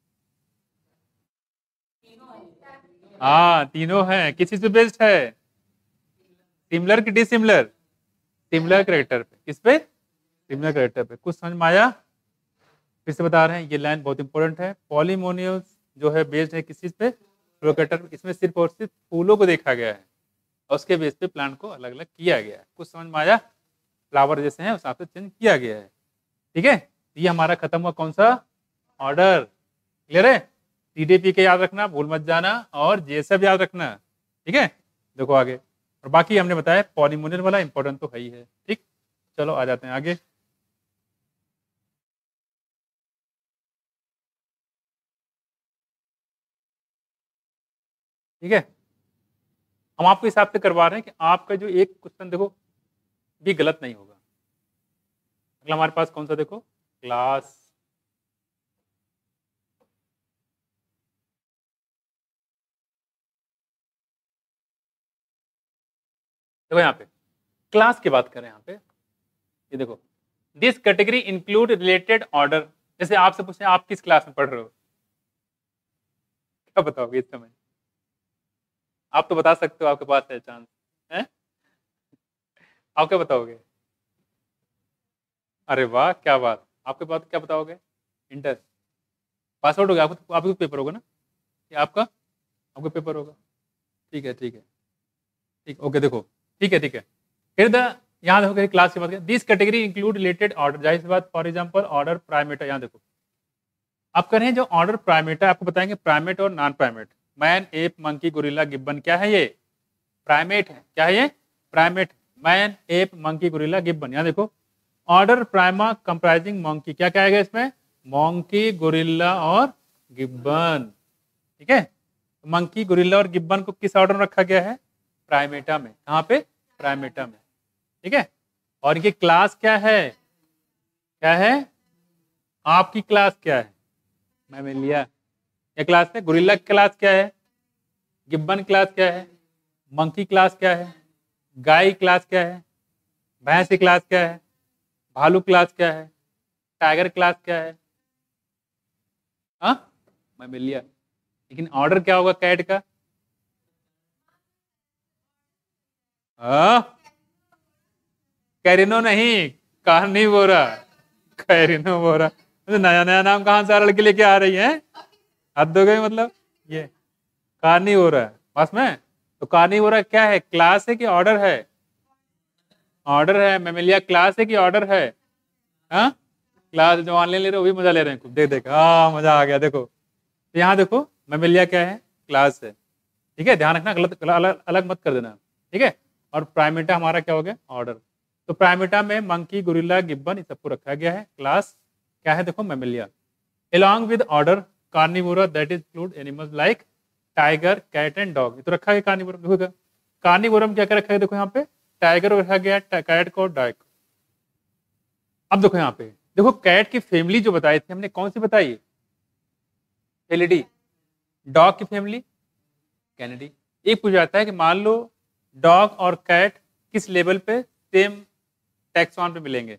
हाँ तीनों है, किस चीज पे बेस्ड है, सिमिलर कि डिसिमिलर, सिमिलर करेक्टर पे, किस पे, सिमिलर करेक्टर पे, कुछ समझ में आया, फिर से बता रहे हैं, ये लाइन बहुत इंपॉर्टेंट है, पॉलीमोनियल्स जो है बेस्ड है किस चीज पे, फ्लोकटर, इसमें सिर्फ और सिर्फ फूलों को देखा गया है और उसके बेस पे प्लांट को अलग अलग किया गया है, कुछ समझ में आया, फ्लावर जैसे हैं उस हिसाब से चेंज किया गया है, ठीक है। ये हमारा खत्म हुआ कौन सा, ऑर्डर, क्लियर है, टीडीपी के याद रखना, भूल मत जाना, और जेएसएफ याद रखना, ठीक है। देखो आगे, और बाकी हमने बताया पॉलीमोनियल वाला इंपॉर्टेंट तो है ही है, ठीक। चलो आ जाते हैं आगे, ठीक है। हम आपको हिसाब से करवा रहे हैं कि आपका जो एक क्वेश्चन देखो भी गलत नहीं होगा। अगला हमारे पास कौन सा देखो, क्लास, देखो यहाँ पे क्लास की बात करें, यहाँ पे ये देखो, this category include related order, जैसे आपसे पूछे आप किस क्लास में पढ़ रहे हो, क्या बताओगे इस समय? आप तो बता सकते हो, आपके पास है चांस है, आप क्या बताओगे? अरे वाह क्या बात, आपके पास क्या बताओगे? इंटर पास आउट हो गया, आपको आपको पेपर होगा ना, ये आपका आपका पेपर होगा। ठीक है ठीक है ठीक, ओके देखो ठीक है ठीक है। फिर द यहाँ देखो क्लास की बात करें, this category include related order, जाहिर सी बात, फॉर एग्जांपल ऑर्डर प्राइमेटा। यहाँ देखो आप कर रहे हैं जो ऑर्डर प्राइमेटा, आपको बताएंगे प्राइमेट और non primate. Man ape monkey gorilla gibbon, क्या है ये? प्राइमेट है। क्या है ये? Primate. Man ape monkey gorilla gibbon. यहाँ देखो ऑर्डर प्राइमा कंप्राइजिंग मंकी, क्या क्या आएगा इसमें? मंकी गोरिल्ला और गिब्बन। ठीक है, मंकी गोरिल्ला और गिब्बन को किस ऑर्डर में रखा गया है? प्राइमेटा में। कहाँ पे? प्राइमेटा में। ठीक है, और ये क्लास क्या है? क्या है? आपकी क्लास क्या है? मैमेलिया। क्या क्लास है? गोरिल्ला की क्लास क्या है? गिब्बन क्लास क्या है? मंकी क्लास क्या है? गाय क्लास क्या है? भैंस की क्लास क्या है? भालू क्लास क्या है? टाइगर क्लास क्या है? हाँ, मैमेलिया। लेकिन ऑर्डर क्या होगा कैट का? हाँ, कैरिनो नहीं, कार्निवोरा। कैरिनोवोरा, तो नया नया नाम कहाँ से लड़के लेके आ रही है? हद हो गई, मतलब ये कार्निवोरा पास में। तो कार्निवोरा क्या है? क्लास है कि ऑर्डर है? ऑर्डर है। मैमेलिया क्लास है कि ऑर्डर है? हाँ, क्लास। जो ऑनलाइन ले रहे हो वो भी मजा ले रहे हैं खूब, देख देख, हाँ मजा आ गया। देखो तो यहाँ देखो मैमेलिया क्या है? क्लास है। ठीक है, ध्यान रखना, गलत अलग, अलग मत कर देना। ठीक है, और प्राइमेटा हमारा क्या हो गया? ऑर्डर। तो प्राइमेटा में मंकी गोरिल्ला गिब्बन इस सबको रखा गया है। क्लास क्या है? देखो Mammalia. along with order carnivora that include animals like tiger, cat and dog, ये तो रखा है कार्निवोरम। देखो कार्निवोरम क्या क्या रखा है? देखो यहाँ पे टाइगर रखा गया, कैट को, डॉग। अब देखो यहाँ पे, देखो कैट की फैमिली जो बताई थी हमने, कौन सी बताई? एलिडी। डॉग की फैमिली कैनिडी। एक पूछा जाता है कि मान लो डॉग और कैट किस लेवल पे सेम टैक्सॉन पे मिलेंगे?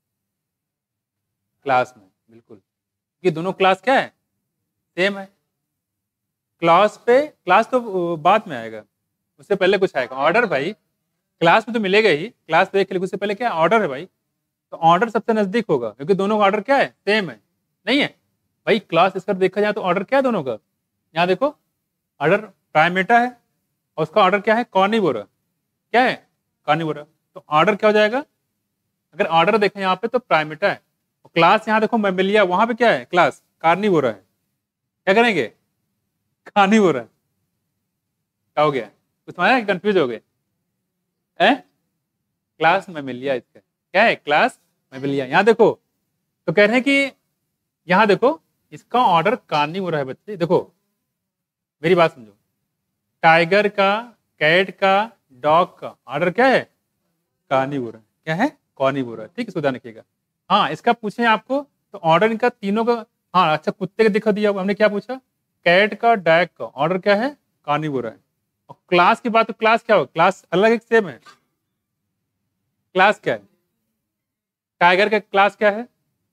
क्लास में, बिल्कुल। ये दोनों क्लास क्या है? सेम है। क्लास पे, क्लास तो बाद में आएगा, उससे पहले कुछ आएगा ऑर्डर। भाई क्लास में तो मिलेगा ही, क्लास पे उससे पहले क्या? ऑर्डर है भाई। तो ऑर्डर सबसे नजदीक होगा क्योंकि दोनों का ऑर्डर क्या है? सेम है। नहीं है भाई, क्लास इसका देखा जाए तो ऑर्डर क्या है दोनों का? यहाँ देखो ऑर्डर प्राइमेटा है और उसका ऑर्डर क्या है? कार्निवोरा। क्या है? कार्निवोरा। तो ऑर्डर क्या हो जाएगा? अगर ऑर्डर देखें यहाँ पे तो प्राइमेटा है, क्लास यहाँ देखो मैमेलिया, वहां पे क्या है? क्लास कार्निवोरा है। क्या करेंगे? कार्निवोरा। क्या हो गया? कुछ समझा? कंफ्यूज हो गए? क्लास मैमेलिया इसका क्या है? Class Mammalia. यहाँ देखो तो कह रहे हैं कि यहाँ देखो इसका ऑर्डर कार्निवोरा है बच्चे। देखो मेरी बात समझो, टाइगर का, कैट का, डॉग का ऑर्डर क्या है? कार्निवोरा। क्या है? कार्निवोरा। ठीक है, सुधार रखिएगा। हाँ, इसका पूछे आपको तो ऑर्डर इनका तीनों का, हाँ अच्छा कुत्ते का दिखा दिया, हमने क्या पूछा? कैट का, डॉग का ऑर्डर क्या है? कार्निवोरा है। और क्लास की बात, तो क्लास क्या हो? क्लास अलग एक सेम है। क्लास क्या है? टाइगर का क्लास क्या है?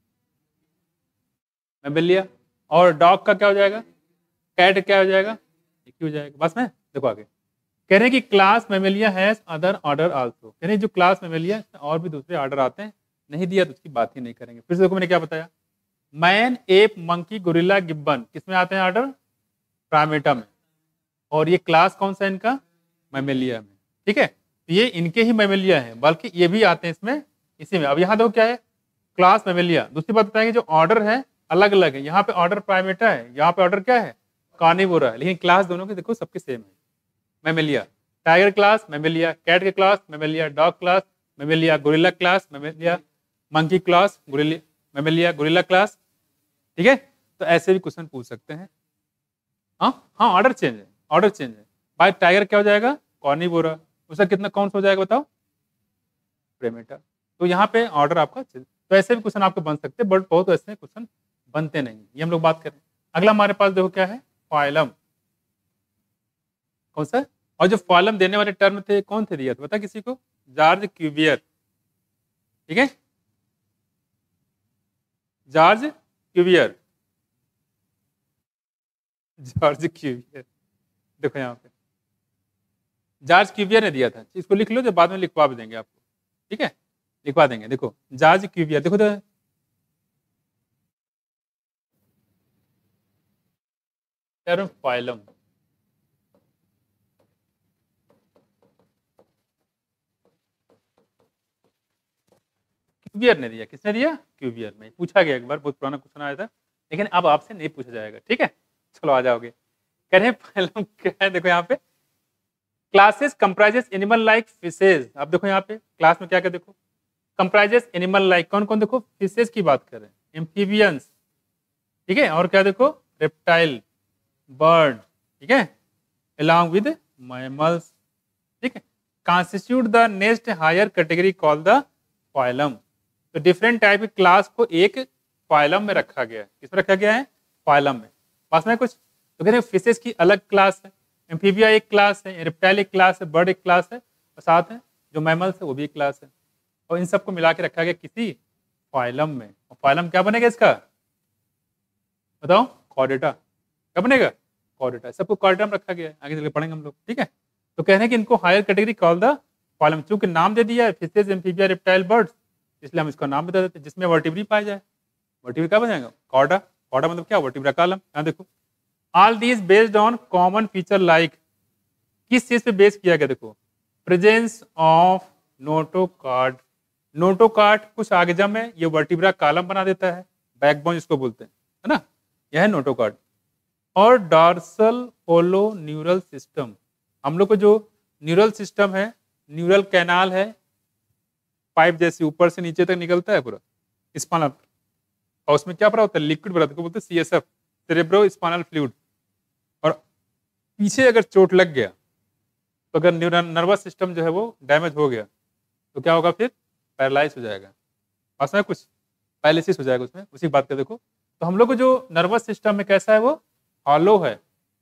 मैमेलिया। और डॉग का क्या हो जाएगा? कैट क्या हो जाएगा? एक ही हो जाएगा। बस में देखो आगे कह रहे हैं कि class Mammalia has other order also. कह रहे हैं जो क्लास मैमेलिया और भी दूसरे ऑर्डर आते हैं, नहीं दिया तो उसकी बात ही नहीं करेंगे। फिर से देखो मैंने क्या बताया, man ape monkey gorilla gibbon किस में आते हैं ऑर्डर? प्राइमेटा में। और ये क्लास कौन सा है इनका? मैमेलिया में। ठीक है, तो ये इनके ही मैमेलिया है, बल्कि ये भी आते हैं इसमें, इसी में। अब यहाँ देखो क्या है? Class Mammalia. दूसरी बात बताएंगे जो ऑर्डर है अलग अलग है, यहाँ पे ऑर्डर प्राइमेटा है, यहाँ पे ऑर्डर क्या है? कार्निवोरा है, लेकिन क्लास दोनों के देखो सबके सेम है। Mammalia, tiger class Mammalia, cat के class Mammalia, dog class Mammalia, gorilla class Mammalia, monkey class gorilla Mammalia, gorilla class. ठीक है, तो ऐसे भी क्वेश्चन पूछ सकते हैं। हाँ हाँ, ऑर्डर चेंज है, ऑर्डर चेंज है। भाई टाइगर क्या हो जाएगा? कार्निवोरा। उसका कितना कौन सा हो जाएगा बताओ? प्राइमेटा। तो यहाँ पे ऑर्डर आपका चेंज। तो ऐसे भी क्वेश्चन आपके बन सकते हैं, बट बहुत ऐसे क्वेश्चन बनते नहीं, ये हम लोग बात करें। अगला हमारे पास देखो क्या है? फाइलम। कौन सा? और जो फाइलम देने वाले टर्म थे कौन थे दिया था बता किसी को? George Cuvier. ठीक है, जॉर्ज क्यूवियर, जॉर्ज क्यूवियर, देखो यहाँ पे जॉर्ज क्यूवियर ने दिया था, इसको लिख लो, जो बाद में लिखवा भी देंगे आपको, ठीक है, लिखवा देंगे। देखो जॉर्ज क्यूवियर, देखो तो टर्म फाइलम, क्यूवियर ने दिया, किसने दिया? क्यूवियर में। पूछा गया एक बार, बहुत पुराना क्वेश्चन आया था, लेकिन अब आपसे नहीं पूछा जाएगा, ठीक है। चलो आ जाओगे, कह रहे फाइलम क्या है, देखो यहाँ पे classes comprises animal like fishes. आप देखो यहाँ पे क्लास में क्या क्या, देखो कंप्राइजेस एनिमल लाइक, कौन कौन, देखो फिशेज की बात कर रहे हैं, एम्फीबियंस, ठीक है, और क्या देखो रेप्टाइल, बर्ड, ठीक है, along with mammals, ठीक है, constitute the next higher category called the phylum। तो डिफरेंट टाइप के क्लास को एक फाइलम में रखा गया है, किसमें रखा गया है? फाइलम में। पास में कुछ तो कहते हैं फिशेस की अलग क्लास है, एम्फीबिया एक क्लास है, रेप्टाइल एक क्लास है, बर्ड एक क्लास है, और साथ में जो मैमल्स है वो भी एक क्लास है, और इन सबको मिला के रखा गया किसी फाइलम में। और फाइलम क्या बनेगा इसका, बताओ? कॉर्डेटा। क्या बनेगा? कॉर्डेटा। सबको कॉर्डेटा में रखा गया है, आगे चलकर पढ़ेंगे हम लोग, ठीक है। तो कह रहे हैं कि इनको higher category call the phylum, चूंकि नाम दे दिया है फिशेज, एम्फीबिया, रेप्टाइल, बर्ड्स, इसलिए हम इसका नाम बता देते हैं, जिसमें वर्टिब्री पाया जाए। वर्टिब्री क्या बन जाएगा? कॉर्डा। कॉर्डा मतलब क्या? Vertebra column. यहाँ देखो all these based on common feature like, किस चीज पे बेस किया गया? देखो प्रेजेंस ऑफ नोटोकॉर्ड। नोटोकॉर्ड कुछ आगजम है, ये वर्टिब्रा कॉलम बना देता है, बैकबोन जिसको बोलते हैं, है ना, यह है नोटोकॉर्ड। और डॉर्सल होलो न्यूरल सिस्टम, हम लोग को जो न्यूरल सिस्टम है, न्यूरल कैनाल है, पाइप जैसे ऊपर से नीचे तक निकलता है पूरा स्पाइनल, और उसमें क्या भरा होता है? लिक्विड भरा होता है, बोलते हैं C S F, cerebro spinal fluid. और पीछे अगर चोट लग गया, तो अगर न्यूरल नर्वस सिस्टम जो है वो डैमेज हो गया, तो क्या होगा? फिर पैरालाइज हो जाएगा, पास में कुछ पैरालिसिस हो जाएगा उसमें, उसी बात का देखो। तो हम लोग को जो नर्वस सिस्टम में कैसा है? वो हॉलो है।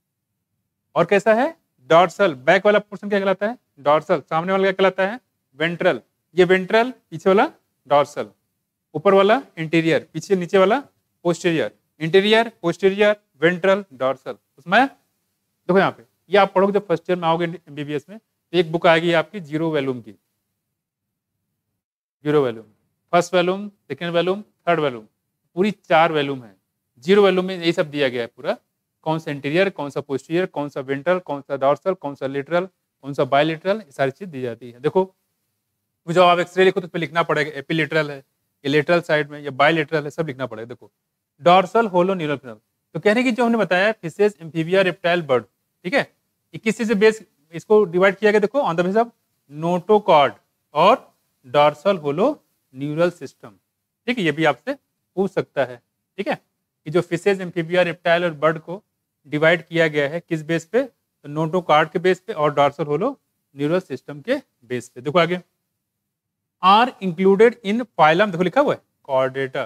और कैसा है? डॉर्सल। बैक वाला पोर्शन क्या कहलाता है? डॉर्सल। सामने वाला क्या कहलाता है? वेंट्रल। ये वेंट्रल, पीछे वाला डॉर्सल, ऊपर वाला इंटीरियर, पीछे नीचे वाला posterior. Anterior, posterior, ventral, dorsal. उसमें देखो यहाँ पे, ये आप पढ़ोगे जब फर्स्ट ईयर में आओगे एमबीबीएस में, तो एक बुक आएगी आपकी जीरो वैल्यूम की, zero volume, first volume, second volume, third volume, पूरी चार वैल्यूम है। जीरो वैल्यूम में यही सब दिया गया है पूरा, कौन सा इंटीरियर, कौन सा पोस्टीरियर, कौन सा वेंट्रल, कौन सा डॉर्सल, कौन सा लेटरल, कौन सा बायलेटरल, ये सारी चीज दी जाती है। देखो जब आप एक्सरे लिखो तो उस पर लिखना पड़ेगा एपिलेटरल है, ये लेटरल साइड में, ये बायलेटरल है, सब लिखना पड़ेगा। देखो डॉर्सल होलो न्यूरल फिनल, तो कहने की जो हमने बताया फिशेज, एम्फीबिया, रेप्टाइल, बर्ड, ठीक है, इक्कीस चीज से बेस इसको डिवाइड किया गया। देखो on the base of notochord और डॉर्सल होलो न्यूरल सिस्टम, ठीक है, ये भी आपसे पूछ सकता है, ठीक है, कि जो फिशेज, एम्फीबिया, रेप्टाइल और बर्ड को डिवाइड किया गया है किस बेस पे? तो नोटोकॉर्ड के बेस पे और डॉर्सल होलो न्यूरल सिस्टम के बेस पे। देखो आगे, आर इंक्लूडेड इन फाइलम, देखो लिखा हुआ है कॉर्डेटा,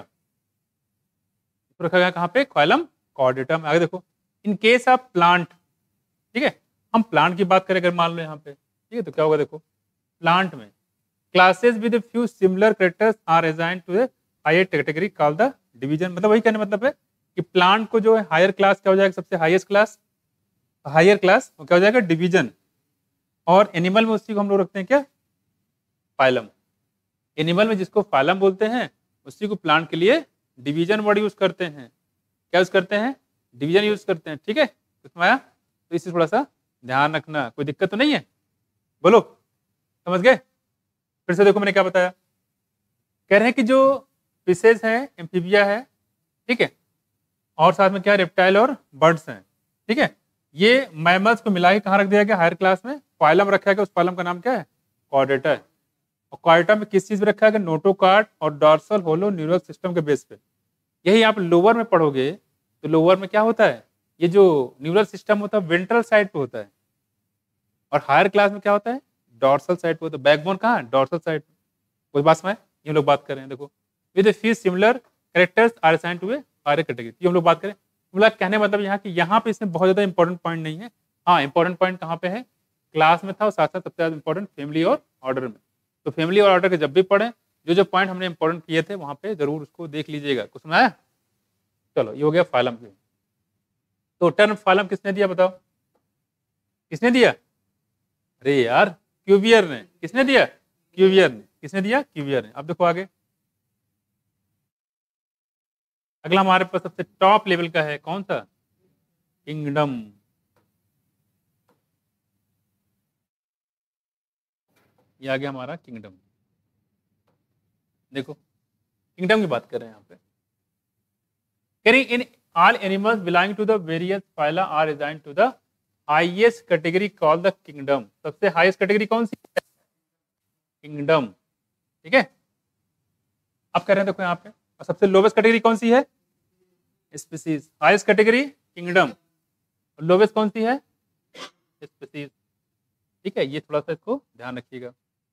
रखा गया कहाँ पे? फाइलम कॉर्डेटा में। आगे देखो इन केस ऑफ प्लांट, ठीक है, हम प्लांट की बात करें अगर मान लो यहाँ पे, ठीक है, तो क्या होगा? देखो प्लांट में classes with few similar characters are assigned to a higher category called the division. मतलब वही कहने मतलब है कि प्लांट को जो है हायर क्लास क्या हो जाएगा? सबसे हाईएस्ट क्लास, हायर क्लास क्या हो जाएगा? डिवीजन। और एनिमल में उसी को हम लोग रखते हैं क्या? फाइलम। एनिमल में जिसको फाइलम बोलते हैं उसी को प्लांट के लिए डिवीजन वर्ड यूज करते हैं। क्या यूज करते हैं? डिवीजन यूज करते हैं, ठीक है। तो इसे थोड़ा सा ध्यान रखना, कोई दिक्कत तो नहीं है? बोलो, समझ गए? फिर से देखो मैंने क्या बताया, कह रहे हैं कि जो फिशेज हैं, एम्फीबिया है, ठीक है, और साथ में क्या? रेप्टाइल और बर्ड्स हैं, ठीक है, ये मैमल्स को मिला के कहाँ रख दिया गया? हायर क्लास में फाइलम रखा गया। उस फाइलम का नाम क्या है? कॉर्डेटा है। और कॉर्डेटा में किस चीज में रखा गया? नोटोकॉर्ड और डॉर्सल होलो न्यूरल सिस्टम के बेस पे। यही आप लोअर में पढ़ोगे तो लोअर में क्या होता है? ये जो न्यूरल सिस्टम होता है वेंट्रल साइड पे होता है, और हायर क्लास में क्या होता है? डॉर्सल साइड पे होता है। बैकबोन कहाँ है? डॉर्सल साइड पे। कोई बात में ये लोग बात कर रहे हैं। देखो with fees similar characters are assigned to a higher category, ये हम लोग बात करें। मतलब कहने मतलब यहाँ कि यहाँ पे इसमें बहुत ज्यादा इंपॉर्टेंट पॉइंट नहीं है। हाँ इंपॉर्टेंट पॉइंट कहाँ पे है? क्लास में था, और साथ साथ सबसे ज्यादा इंपॉर्टेंट फैमिली और ऑर्डर में। तो फैमिली और ऑर्डर के जब भी पढ़ें, जो जो पॉइंट हमने इंपॉर्टेंट किए थे वहाँ पे जरूर उसको देख लीजिएगा। कुछ समझ आया? चलो ये हो गया फाइलम के। तो टर्म फाइलम किसने दिया बताओ, किसने दिया? अरे यार क्यूवियर ने। किसने दिया? क्यूवियर ने। किसने दिया? क्यूवियर ने। अब देखो आगे, अगला हमारे पास सबसे टॉप लेवल का है कौन सा? किंगडम। ये आ गया हमारा किंगडम। देखो किंगडम की बात कर रहे हैं यहाँ पे। In all animals belonging to the various phyla are resign to the highest category called the kingdom. सबसे हाईएस्ट कैटेगरी कौन सी है? किंगडम। ठीक है, अब कह रहे हैं देखो यहाँ पे, और सबसे लोवेस्ट कैटेगरी कौन सी है? स्पीसीज। हाईएस्ट कैटेगरी किंगडम, और लोवेस्ट कौन सी है? स्पीसीज। ठीक है, ये थोड़ा सा इसको ध्यान रखिएगा।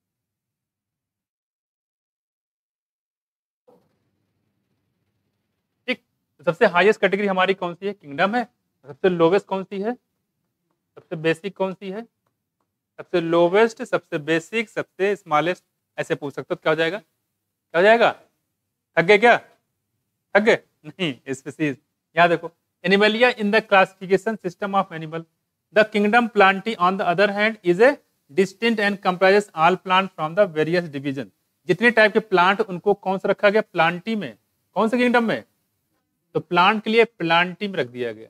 ठीक, तो सबसे हाईएस्ट कैटेगरी हमारी कौन सी है? किंगडम है। सबसे लोवेस्ट कौन सी है? सबसे बेसिक कौन सी है? सबसे लोवेस्ट, सबसे बेसिक, सबसे स्मॉलेस्ट, ऐसे पूछ सकते हो। क्या हो जाएगा? क्या हो जाएगा? थक गए क्या? थक गए? नहीं, स्पीसीज। यहाँ देखो, Animalia in the classification system of animal, the kingdom Plantae on the other hand is a distinct and comprises all plant from the various division. जितने टाइप के प्लांट उनको कौन सा रखा गया? प्लांटी में। कौन से किंगडम में? तो प्लांट के लिए प्लांटी में रख दिया गया।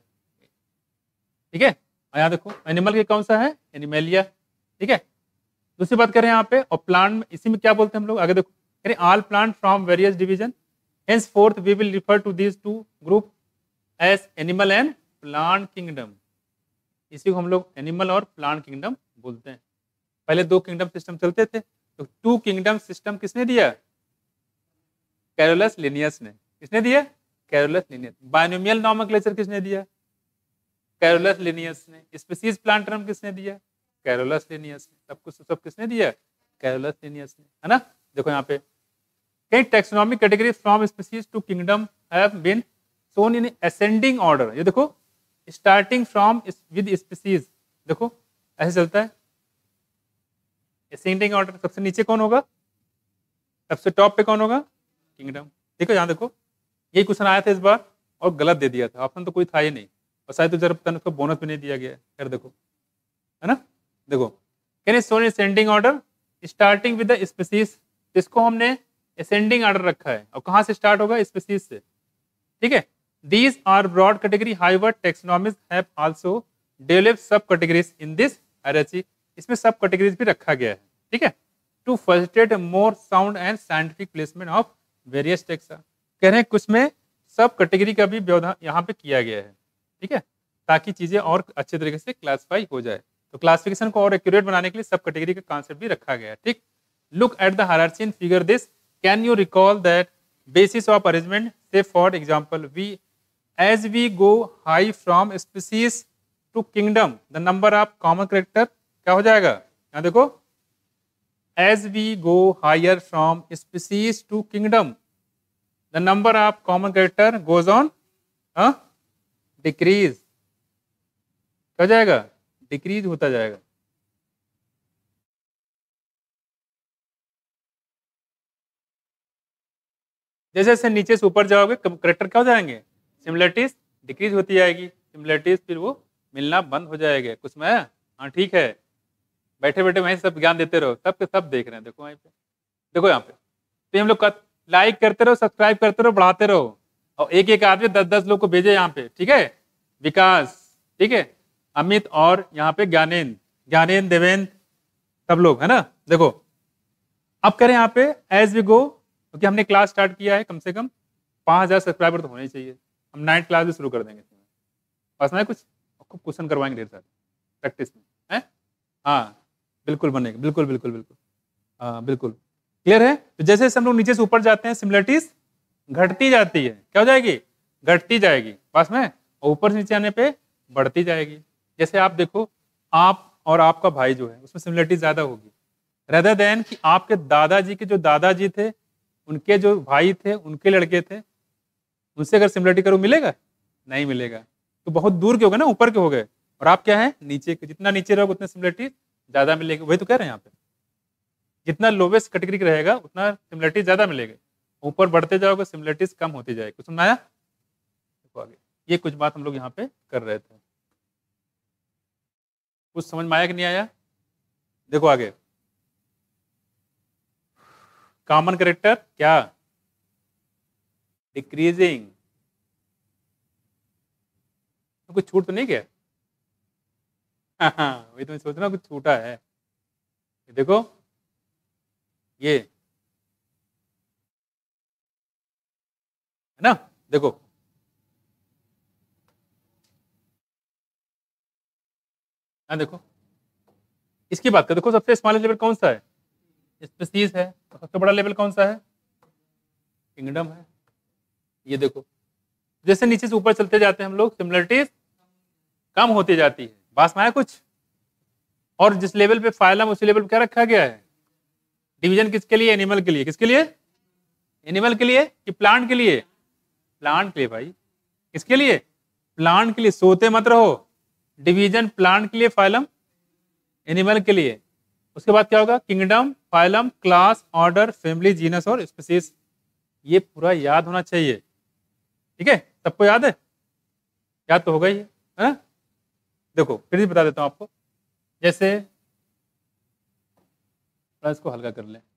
ठीक है, और यहाँ देखो एनिमल के कौन सा है? एनिमलिया। ठीक है, दूसरी बात करें यहाँ पे, और प्लांट में इसी में क्या बोलते हैं हम लोग? आगे देखो, all plant from various division, henceforth we will refer to these two group as animal and plant kingdom। इसी को हम लोग एनिमल और प्लांट किंगडम बोलते हैं। पहले दो किंगडम सिस्टम चलते थे, तो टू किंगडम सिस्टम किसने दिया? कैरोलस लिनियस ने। किसने दिया? Carolus Linnaeus. बायनोमियल नॉमेनक्लेचर किसने दिया? कैरोलस लिनियस ने। स्पीसीज प्लांट टर्म किसने दिया? कैरोलस लिनियस ने। सब कुछ सब किसने दिया? कैरोलस लिनियस ने, है ना। देखो यहाँ पे कई taxonomic category from species to kingdom have been shown in ascending order. ये देखो, स्टार्टिंग फ्रॉम विद स्पीसीज, देखो ऐसे चलता है असेंडिंग ऑर्डर। सबसे नीचे कौन होगा? सबसे टॉप पे कौन होगा? किंगडम। देखो यहाँ देखो, यही क्वेश्चन आया था इस बार और गलत दे दिया था, ऑप्शन तो कोई था ही नहीं, और शायद तो जरा पता नहीं उसको बोनस भी नहीं दिया गया। फिर देखो, है ना, देखो can shown in ascending order starting with the species. इसको हमने असेंडिंग ऑर्डर रखा है, और कहां से स्टार्ट होगा? स्पीसीज से। ठीक है, these are broad category, however taxonomist have also developed sub categories in this hierarchy. इसमें सब कैटेगरीज भी रखा गया है। ठीक है, to facilitate more sound and scientific placement of various taxa. कह रहे हैं कुछ में सब कैटेगरी का भी व्यवधान यहाँ पे किया गया है। ठीक है, ताकि चीजें और अच्छे तरीके से क्लासीफाई हो जाए। तो क्लासिफिकेशन को और एक्यूरेट बनाने के लिए सब कैटेगरी का कॉन्सेप्ट भी रखा गया है। ठीक, look at the hierarchy in figure this. Can you recall that basis of arrangement? Say for example, we as we go high from species to kingdom, the number of common character क्या हो जाएगा? यहाँ देखो, as we go higher from species to kingdom, the number of common character goes on huh? decrease। क्या हो जाएगा? Decrease होता जाएगा। जैसे जैसे नीचे से ऊपर जाओगे करेक्टर क्या हो जाएंगे? सिमिलरिटीज डिक्रीज होती जाएगी। सिमिलरिटीज फिर वो मिलना बंद हो जाएगा। कुछ में हाँ ठीक है, बैठे बैठे वहीं सब ज्ञान देते रहो, सब के सब देख रहे हैं। देखो वहीं पे, देखो यहाँ पे, तो हम लोग लाइक करते रहो, सब्सक्राइब करते रहो, बढ़ाते रहो, और एक एक आदमी दस दस लोग को भेजे यहाँ पे। ठीक है, विकास, ठीक है, अमित, और यहाँ पे ज्ञानेन्द्र, ज्ञानेन्द्र, देवेंद्र, सब लोग, है ना। देखो अब करें यहाँ पे एज वी गो, क्योंकि हमने क्लास स्टार्ट किया है, कम से कम पाँच हजार सब्सक्राइबर तो होने ही चाहिए। हम नाइन्थ क्लास भी शुरू कर देंगे इसमें, बस ना कुछ खूब क्वेश्चन करवाएंगे ढेर सारे प्रैक्टिस में, है। हाँ बिल्कुल बनेगा, बिल्कुल बिल्कुल बिल्कुल, हाँ बिल्कुल क्लियर है। तो जैसे जैसे हम लोग नीचे से ऊपर जाते हैं सिमिलरिटीज घटती जाती है। क्या हो जाएगी? घटती जाएगी पास में, और ऊपर से नीचे आने पे बढ़ती जाएगी। जैसे आप देखो, आप और आपका भाई जो है उसमें सिमिलरिटी ज्यादा होगी, रेदर देन कि आपके दादाजी के जो दादाजी थे, उनके जो भाई थे, उनके लड़के थे, उनसे अगर सिमिलरिटी करो मिलेगा? नहीं मिलेगा। तो बहुत दूर के हो गए ना, ऊपर के हो गए, और आप क्या है नीचे के। जितना नीचे रहोगे उतना सिमिलरिटी ज्यादा मिलेगी। वही तो कह रहे हैं यहाँ पे, जितना लोवेस्ट कैटेगरी रहेगा उतना सिमिलरिटी ज्यादा मिलेगी, ऊपर बढ़ते जाओगे सिमिलरिटीज कम होती जाएगी। कुछ समझ आया? देखो आगे, ये कुछ बात हम लोग यहाँ पे कर रहे थे, कुछ समझ में आया कि नहीं आया? देखो आगे, कॉमन करेक्टर क्या? डिक्रीजिंग, तो कुछ छूट तो नहीं गया? हाँ हाँ, वही तो मैं सोच रहा हूँ कुछ छूटा है। देखो ये है ना, देखो हाँ, देखो इसकी बात कर, देखो सबसे स्मॉलेस्ट लेवल कौन सा है? स्पीसीज है। तो सबसे बड़ा लेवल कौन सा है? किंगडम है। ये देखो, जैसे नीचे से ऊपर चलते जाते हैं हम लोग, सिमिलरिटीज कम होती जाती है। बात में आया कुछ? और जिस लेवल पे फाइलम, उसी लेवल पे क्या रखा गया है? डिवीजन किसके लिए? एनिमल के लिए। किसके लिए? एनिमल के लिए कि प्लांट के लिए? प्लांट के लिए भाई। किसके लिए? प्लांट के लिए। सोते मत रहो। डिवीजन प्लांट के लिए, फाइलम एनिमल के लिए। उसके बाद क्या होगा? Kingdom, phylum, class, order, family, genus और स्पीसीज। ये पूरा याद होना चाहिए, ठीक है? सबको याद है? याद तो होगा ही है ना? देखो फिर भी बता देता हूं आपको, जैसे इसको हल्का कर लें।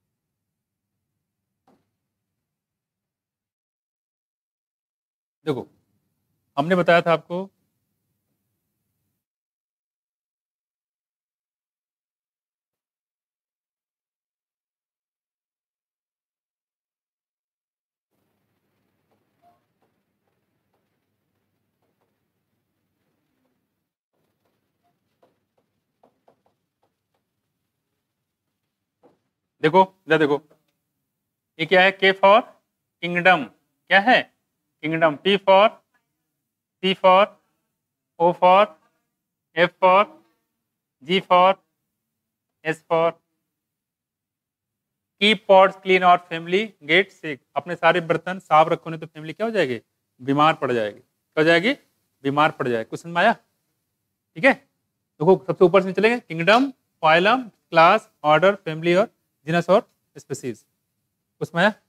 देखो हमने बताया था आपको, देखो इधर देखो, ये क्या है? के फॉर किंगडम, क्या है? Kingdom. P for, C for, O for, F for, G for, S for keep pots clean और फैमिली गेट सिक। अपने सारे बर्तन साफ रखो, नहीं तो फैमिली क्या हो जाएगी? बीमार पड़ जाएगी। क्या हो जाएगी? बीमार पड़ जाएगी। कुछ समझ में आया? ठीक है, देखो सबसे ऊपर से चलेंगे, kingdom, phylum, class, order, family और जीनस और स्पीसीज। उसमें आया?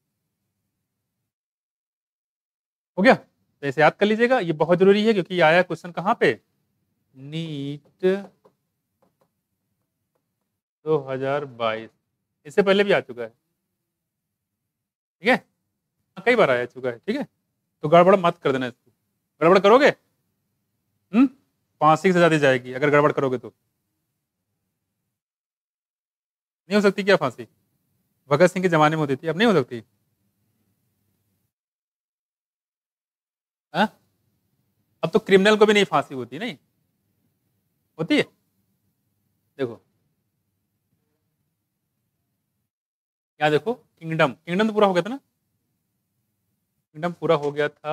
हो गया? तो ऐसे याद कर लीजिएगा, ये बहुत जरूरी है, क्योंकि ये आया क्वेश्चन कहाँ पे? नीट दो हज़ार बाईस। इससे पहले भी आ चुका है, ठीक है? हाँ, कई बार आ चुका है, ठीक है? तो गड़बड़ मत कर देना इसको। गड़बड़ करोगे, हम्म, फांसी की सजा दी जाएगी अगर गड़बड़ करोगे तो। नहीं हो सकती क्या फांसी? भगत सिंह के जमाने में होती थी, अब नहीं हो सकती? हाँ? अब तो क्रिमिनल को भी नहीं फांसी होती, नहीं होती है। देखो यहाँ देखो, किंगडम, किंगडम तो पूरा हो गया था ना? किंगडम पूरा हो गया था,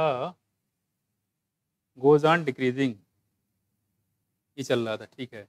गोज ऑन डिक्रीजिंग, ये चल रहा था, ठीक है?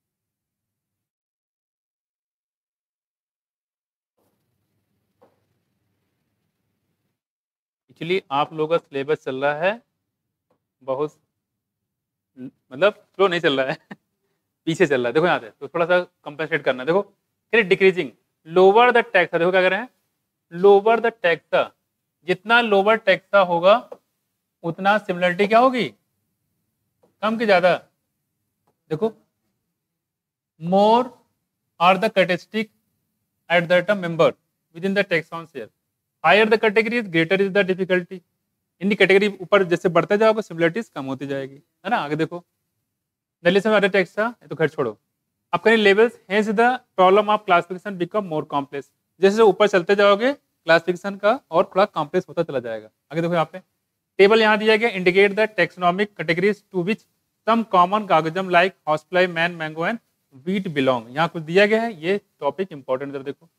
एक्चुअली आप लोगों का सिलेबस चल रहा है बहुत, मतलब स्लो नहीं चल रहा है पीछे चल रहा है। देखो यहाँ से तो थोड़ा सा कंपेंसेट करना है। देखो फिर डिक्रीजिंग, लोअर द टैक्सा, देखो क्या कर रहे हैं? लोअर द टैक्सा, जितना लोअर टैक्सा होगा उतना सिमिलरिटी क्या होगी? कम की ज्यादा? देखो, more are the characteristic at the term member within the taxon share, higher the category greater is the difficulty. इन कैटेगरी ऊपर जैसे बढ़ते जाओगे सिमिलरिटीज कम होती जाएगी, है ना? आगे देखो, दिल्ली से अदर टैक्सा, तो घर छोड़ो। आप करें levels, hence the problem of classification become more complex. जैसे ऊपर चलते जाओगे क्लासिफिकेशन का और थोड़ा कॉम्प्लेक्स होता चला जाएगा। आगे देखो यहाँ पे टेबल यहाँ दिया गया, indicate the taxonomic categories to which some common कागजम like horsefly, man, mango and wheat belong. यहाँ कुछ दिया गया है, ये टॉपिक इंपॉर्टेंट है, देखो।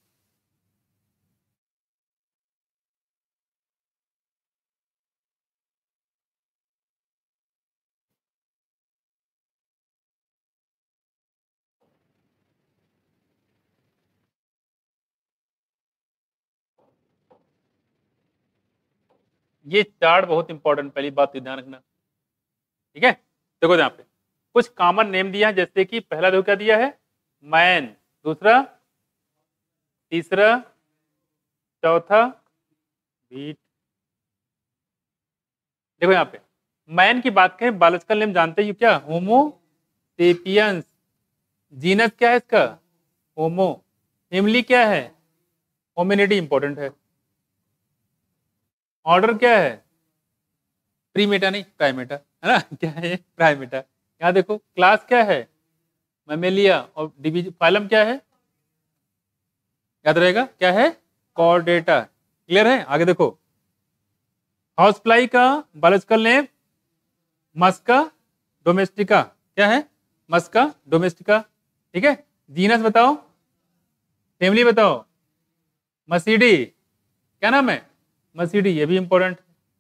ये चार्ट बहुत इंपॉर्टेंट, पहली बात ध्यान रखना, ठीक है? देखो यहाँ पे कुछ कॉमन नेम दिया है, जैसे कि पहला देखो क्या दिया है? मैन, दूसरा, तीसरा, चौथा वीट, देखो यहाँ पे मैन की बात करें, बायोलॉजिकल नेम जानते हो क्या? Homo sapiens. जीनस क्या है इसका? होमो। फैमिली क्या है? होमिनिडी, इंपॉर्टेंट है। ऑर्डर क्या है? प्रीमेटा नहीं प्राइमेटा, है ना? क्या है? प्राइमेटा। यहाँ देखो क्लास क्या है? मैमेलिया। और डिवीजन फाइलम क्या है? याद रहेगा क्या है? कॉर्डेटा। क्लियर है? आगे देखो हाउस फ्लाई का बायोलॉजिकल नेम मस्का डोमेस्टिका। क्या है? Musca domestica. ठीक है। जीनस बताओ, फैमिली बताओ। मसीडी। क्या नाम है? मसीडी, ये भी इंपॉर्टेंट।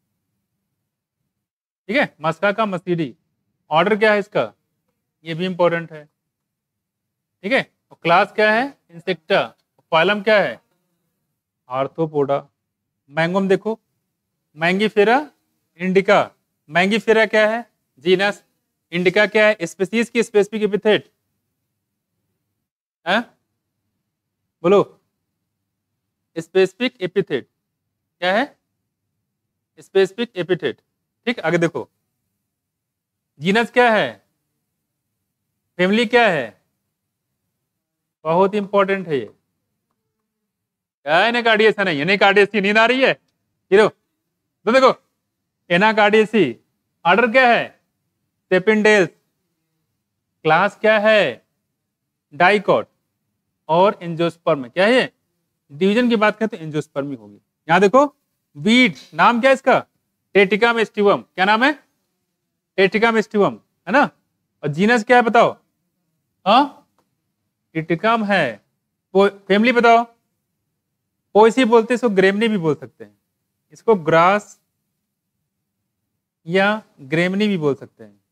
ठीक है, मस्का का मसीडी। ऑर्डर क्या है इसका? ये भी इंपॉर्टेंट है। ठीक है। और क्लास क्या है? इंसेक्टा। फाइलम क्या है? आर्थ्रोपोडा। मैंगोम देखो, मैंगीफेरा इंडिका। मैंगीफेरा क्या है? जीनस। इंडिका क्या है? स्पीसीज की स्पेसिफिक एपिथेट है, बोलो। स्पेसिफिक एपिथेट क्या है? Specific epithet. ठीक, आगे देखो जीनस क्या है? फैमिली क्या है? बहुत इंपॉर्टेंट है ये। क्या है? एनाकार्डियेसी नहीं, एनाकार्डियेसी नींद आ रही है हीरो? तो देखो एनाकार्डियेसी। ऑर्डर क्या है? सेपिनडेल्स। क्लास क्या है? डाइकॉट। और एंजियोस्पर्म क्या है? डिवीजन की बात करें तो एंजियोस्पर्मी होगी। यहां देखो वीड, नाम क्या है इसका? टेटिका मेस्टिवम। क्या नाम है? टेटिका मेस्टिवम, है ना? और जीनस क्या है बताओ? हाँ, टिटिकम है। फैमिली बताओ? पोएसी बोलते हैं इसको, ग्रेमनी भी बोल सकते हैं इसको, ग्रास या ग्रेमनी भी बोल सकते हैं।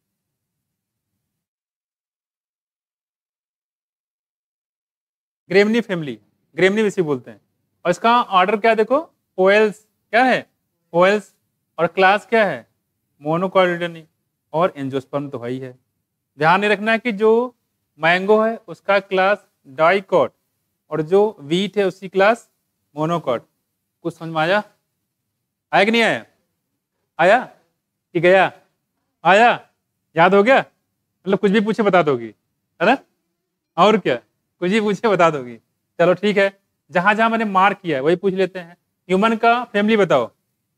ग्रेमनी फैमिली, ग्रेमनी वैसे बोलते हैं। और इसका ऑर्डर क्या है देखो? पोएल्स। क्या है? पोएल्स। और क्लास क्या है? मोनोकॉटिलिडनी। और एंजियोस्पर्म तो है ही है। ध्यान नहीं रखना है कि जो मैंगो है उसका क्लास डाइकॉट और जो वीट है उसकी क्लास मोनोकॉट। कुछ समझ में आया? आया कि नहीं आया? आया कि गया? आया? याद हो गया? मतलब कुछ भी पूछे बता दोगी, है ना? और क्या, कुछ भी पूछे बता दोगी। चलो ठीक है, जहां जहां मैंने मार्क किया है वही पूछ लेते हैं। ह्यूमन का फैमिली बताओ।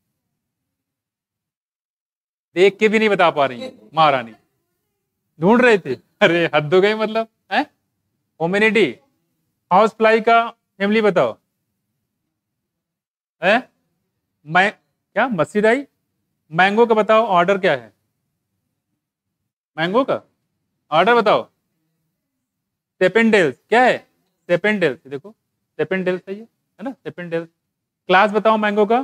देख के भी नहीं बता पा रही महारानी, ढूंढ रहे थे। अरे हद हो गई, मतलब है। होमिनिडी। हाउस फ्लाई का फैमिली बताओ। है मैं क्या? मसीडाई। मैंगो का बताओ ऑर्डर क्या है? मैंगो का ऑर्डर बताओ। सेपेंडेल्स। क्या है? सेपेंडेल्स। देखो सेपेंडेल्स है ये, है ना? सेपेंडेल्स। क्लास बताओ मैंगो का।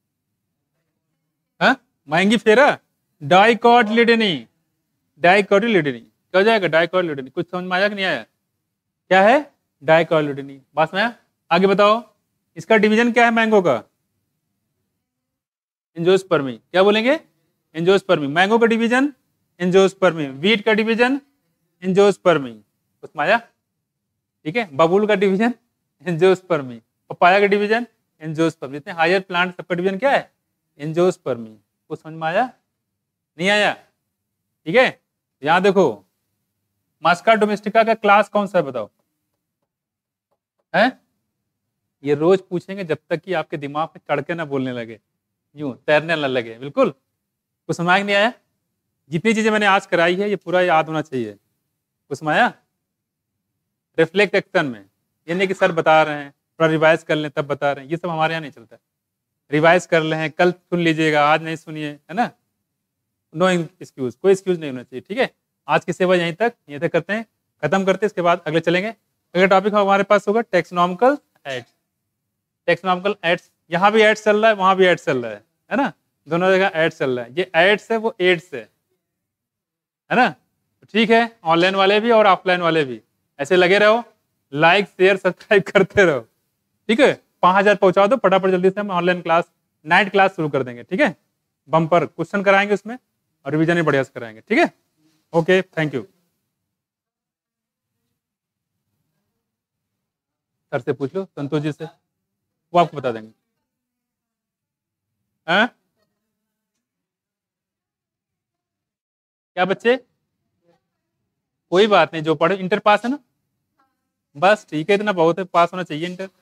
हाँ, मैंगीफेरा। डाइकॉटिलिडनी। डाइकॉटिलिडनी क्या हो जाएगा? डाइकॉटिलिडनी। कुछ समझ में आया कि नहीं आया? क्या है? डाइकॉटिलिडनी। बस में आगे बताओ इसका डिवीजन क्या है मैंगो का? एंजियोस्पर्मी। क्या बोलेंगे? एंजियोस्पर्मी। मैंगो का डिवीजन एंजियोस्पर्मी। वीट का डिवीजन एंजियोस्पर्मी। कुछ माया? ठीक है। बबूल का डिवीजन एंजियोस्पर्मी। पपाया का डिवीजन एंजियोस्पर्मी। जितने हायर प्लांट सबका डिवीजन क्या है? एंजियोस्पर्मी। कुछ समझ में आया? नहीं आया? ठीक है। यहां देखो मास्का डोमेस्टिका का क्लास कौन सा है बताओ? है ये रोज पूछेंगे जब तक कि आपके दिमाग में कड़के ना बोलने लगे, यूं तैरने न लगे। बिल्कुल कुछ समझ नहीं आया? जितनी चीजें मैंने आज कराई है ये पूरा याद होना चाहिए। कुछ समझ आया? रिफ्लेक्ट एक्शन में ये नहीं कि सर बता रहे हैं थोड़ा रिवाइज कर लें तब बता रहे हैं, ये सब हमारे यहाँ नहीं चलता। रिवाइज कर ले हैं, कल सुन लीजिएगा, आज नहीं सुनिए, है ना? नो एक्सक्यूज, कोई एक्सक्यूज नहीं होना चाहिए। ठीक है, आज की सेवा यहीं तक, यहीं तक करते हैं, खत्म करते हैं। इसके बाद अगले चलेंगे। अगला टॉपिक हमारे पास होगा टेक्सोनॉमिकल एड्स। टेक्सोनॉमिकल एड्स, यहाँ भी एड्स चल रहा है, वहां भी एड्स चल रहा है, है ना? दोनों जगह एड्स चल रहा है। ये एड्स है, वो एड्स है, है ना? ठीक है, ऑनलाइन वाले भी और ऑफलाइन वाले भी ऐसे लगे रहो, लाइक शेयर सब्सक्राइब करते रहो। ठीक है, पांच हजार पहुंचा दो फटाफट जल्दी से, हम ऑनलाइन क्लास नाइट क्लास शुरू कर देंगे। ठीक है, बम्पर क्वेश्चन कराएंगे उसमें और रिवीजन भी बढ़िया से कराएंगे। ठीक है, ओके, थैंक यू। सर से पूछ लो, संतोष जी से, वो आपको बता देंगे। हाँ? क्या बच्चे? कोई बात नहीं, जो पढ़े इंटर पास है ना, बस ठीक है, इतना बहुत है, पास होना चाहिए इंटर।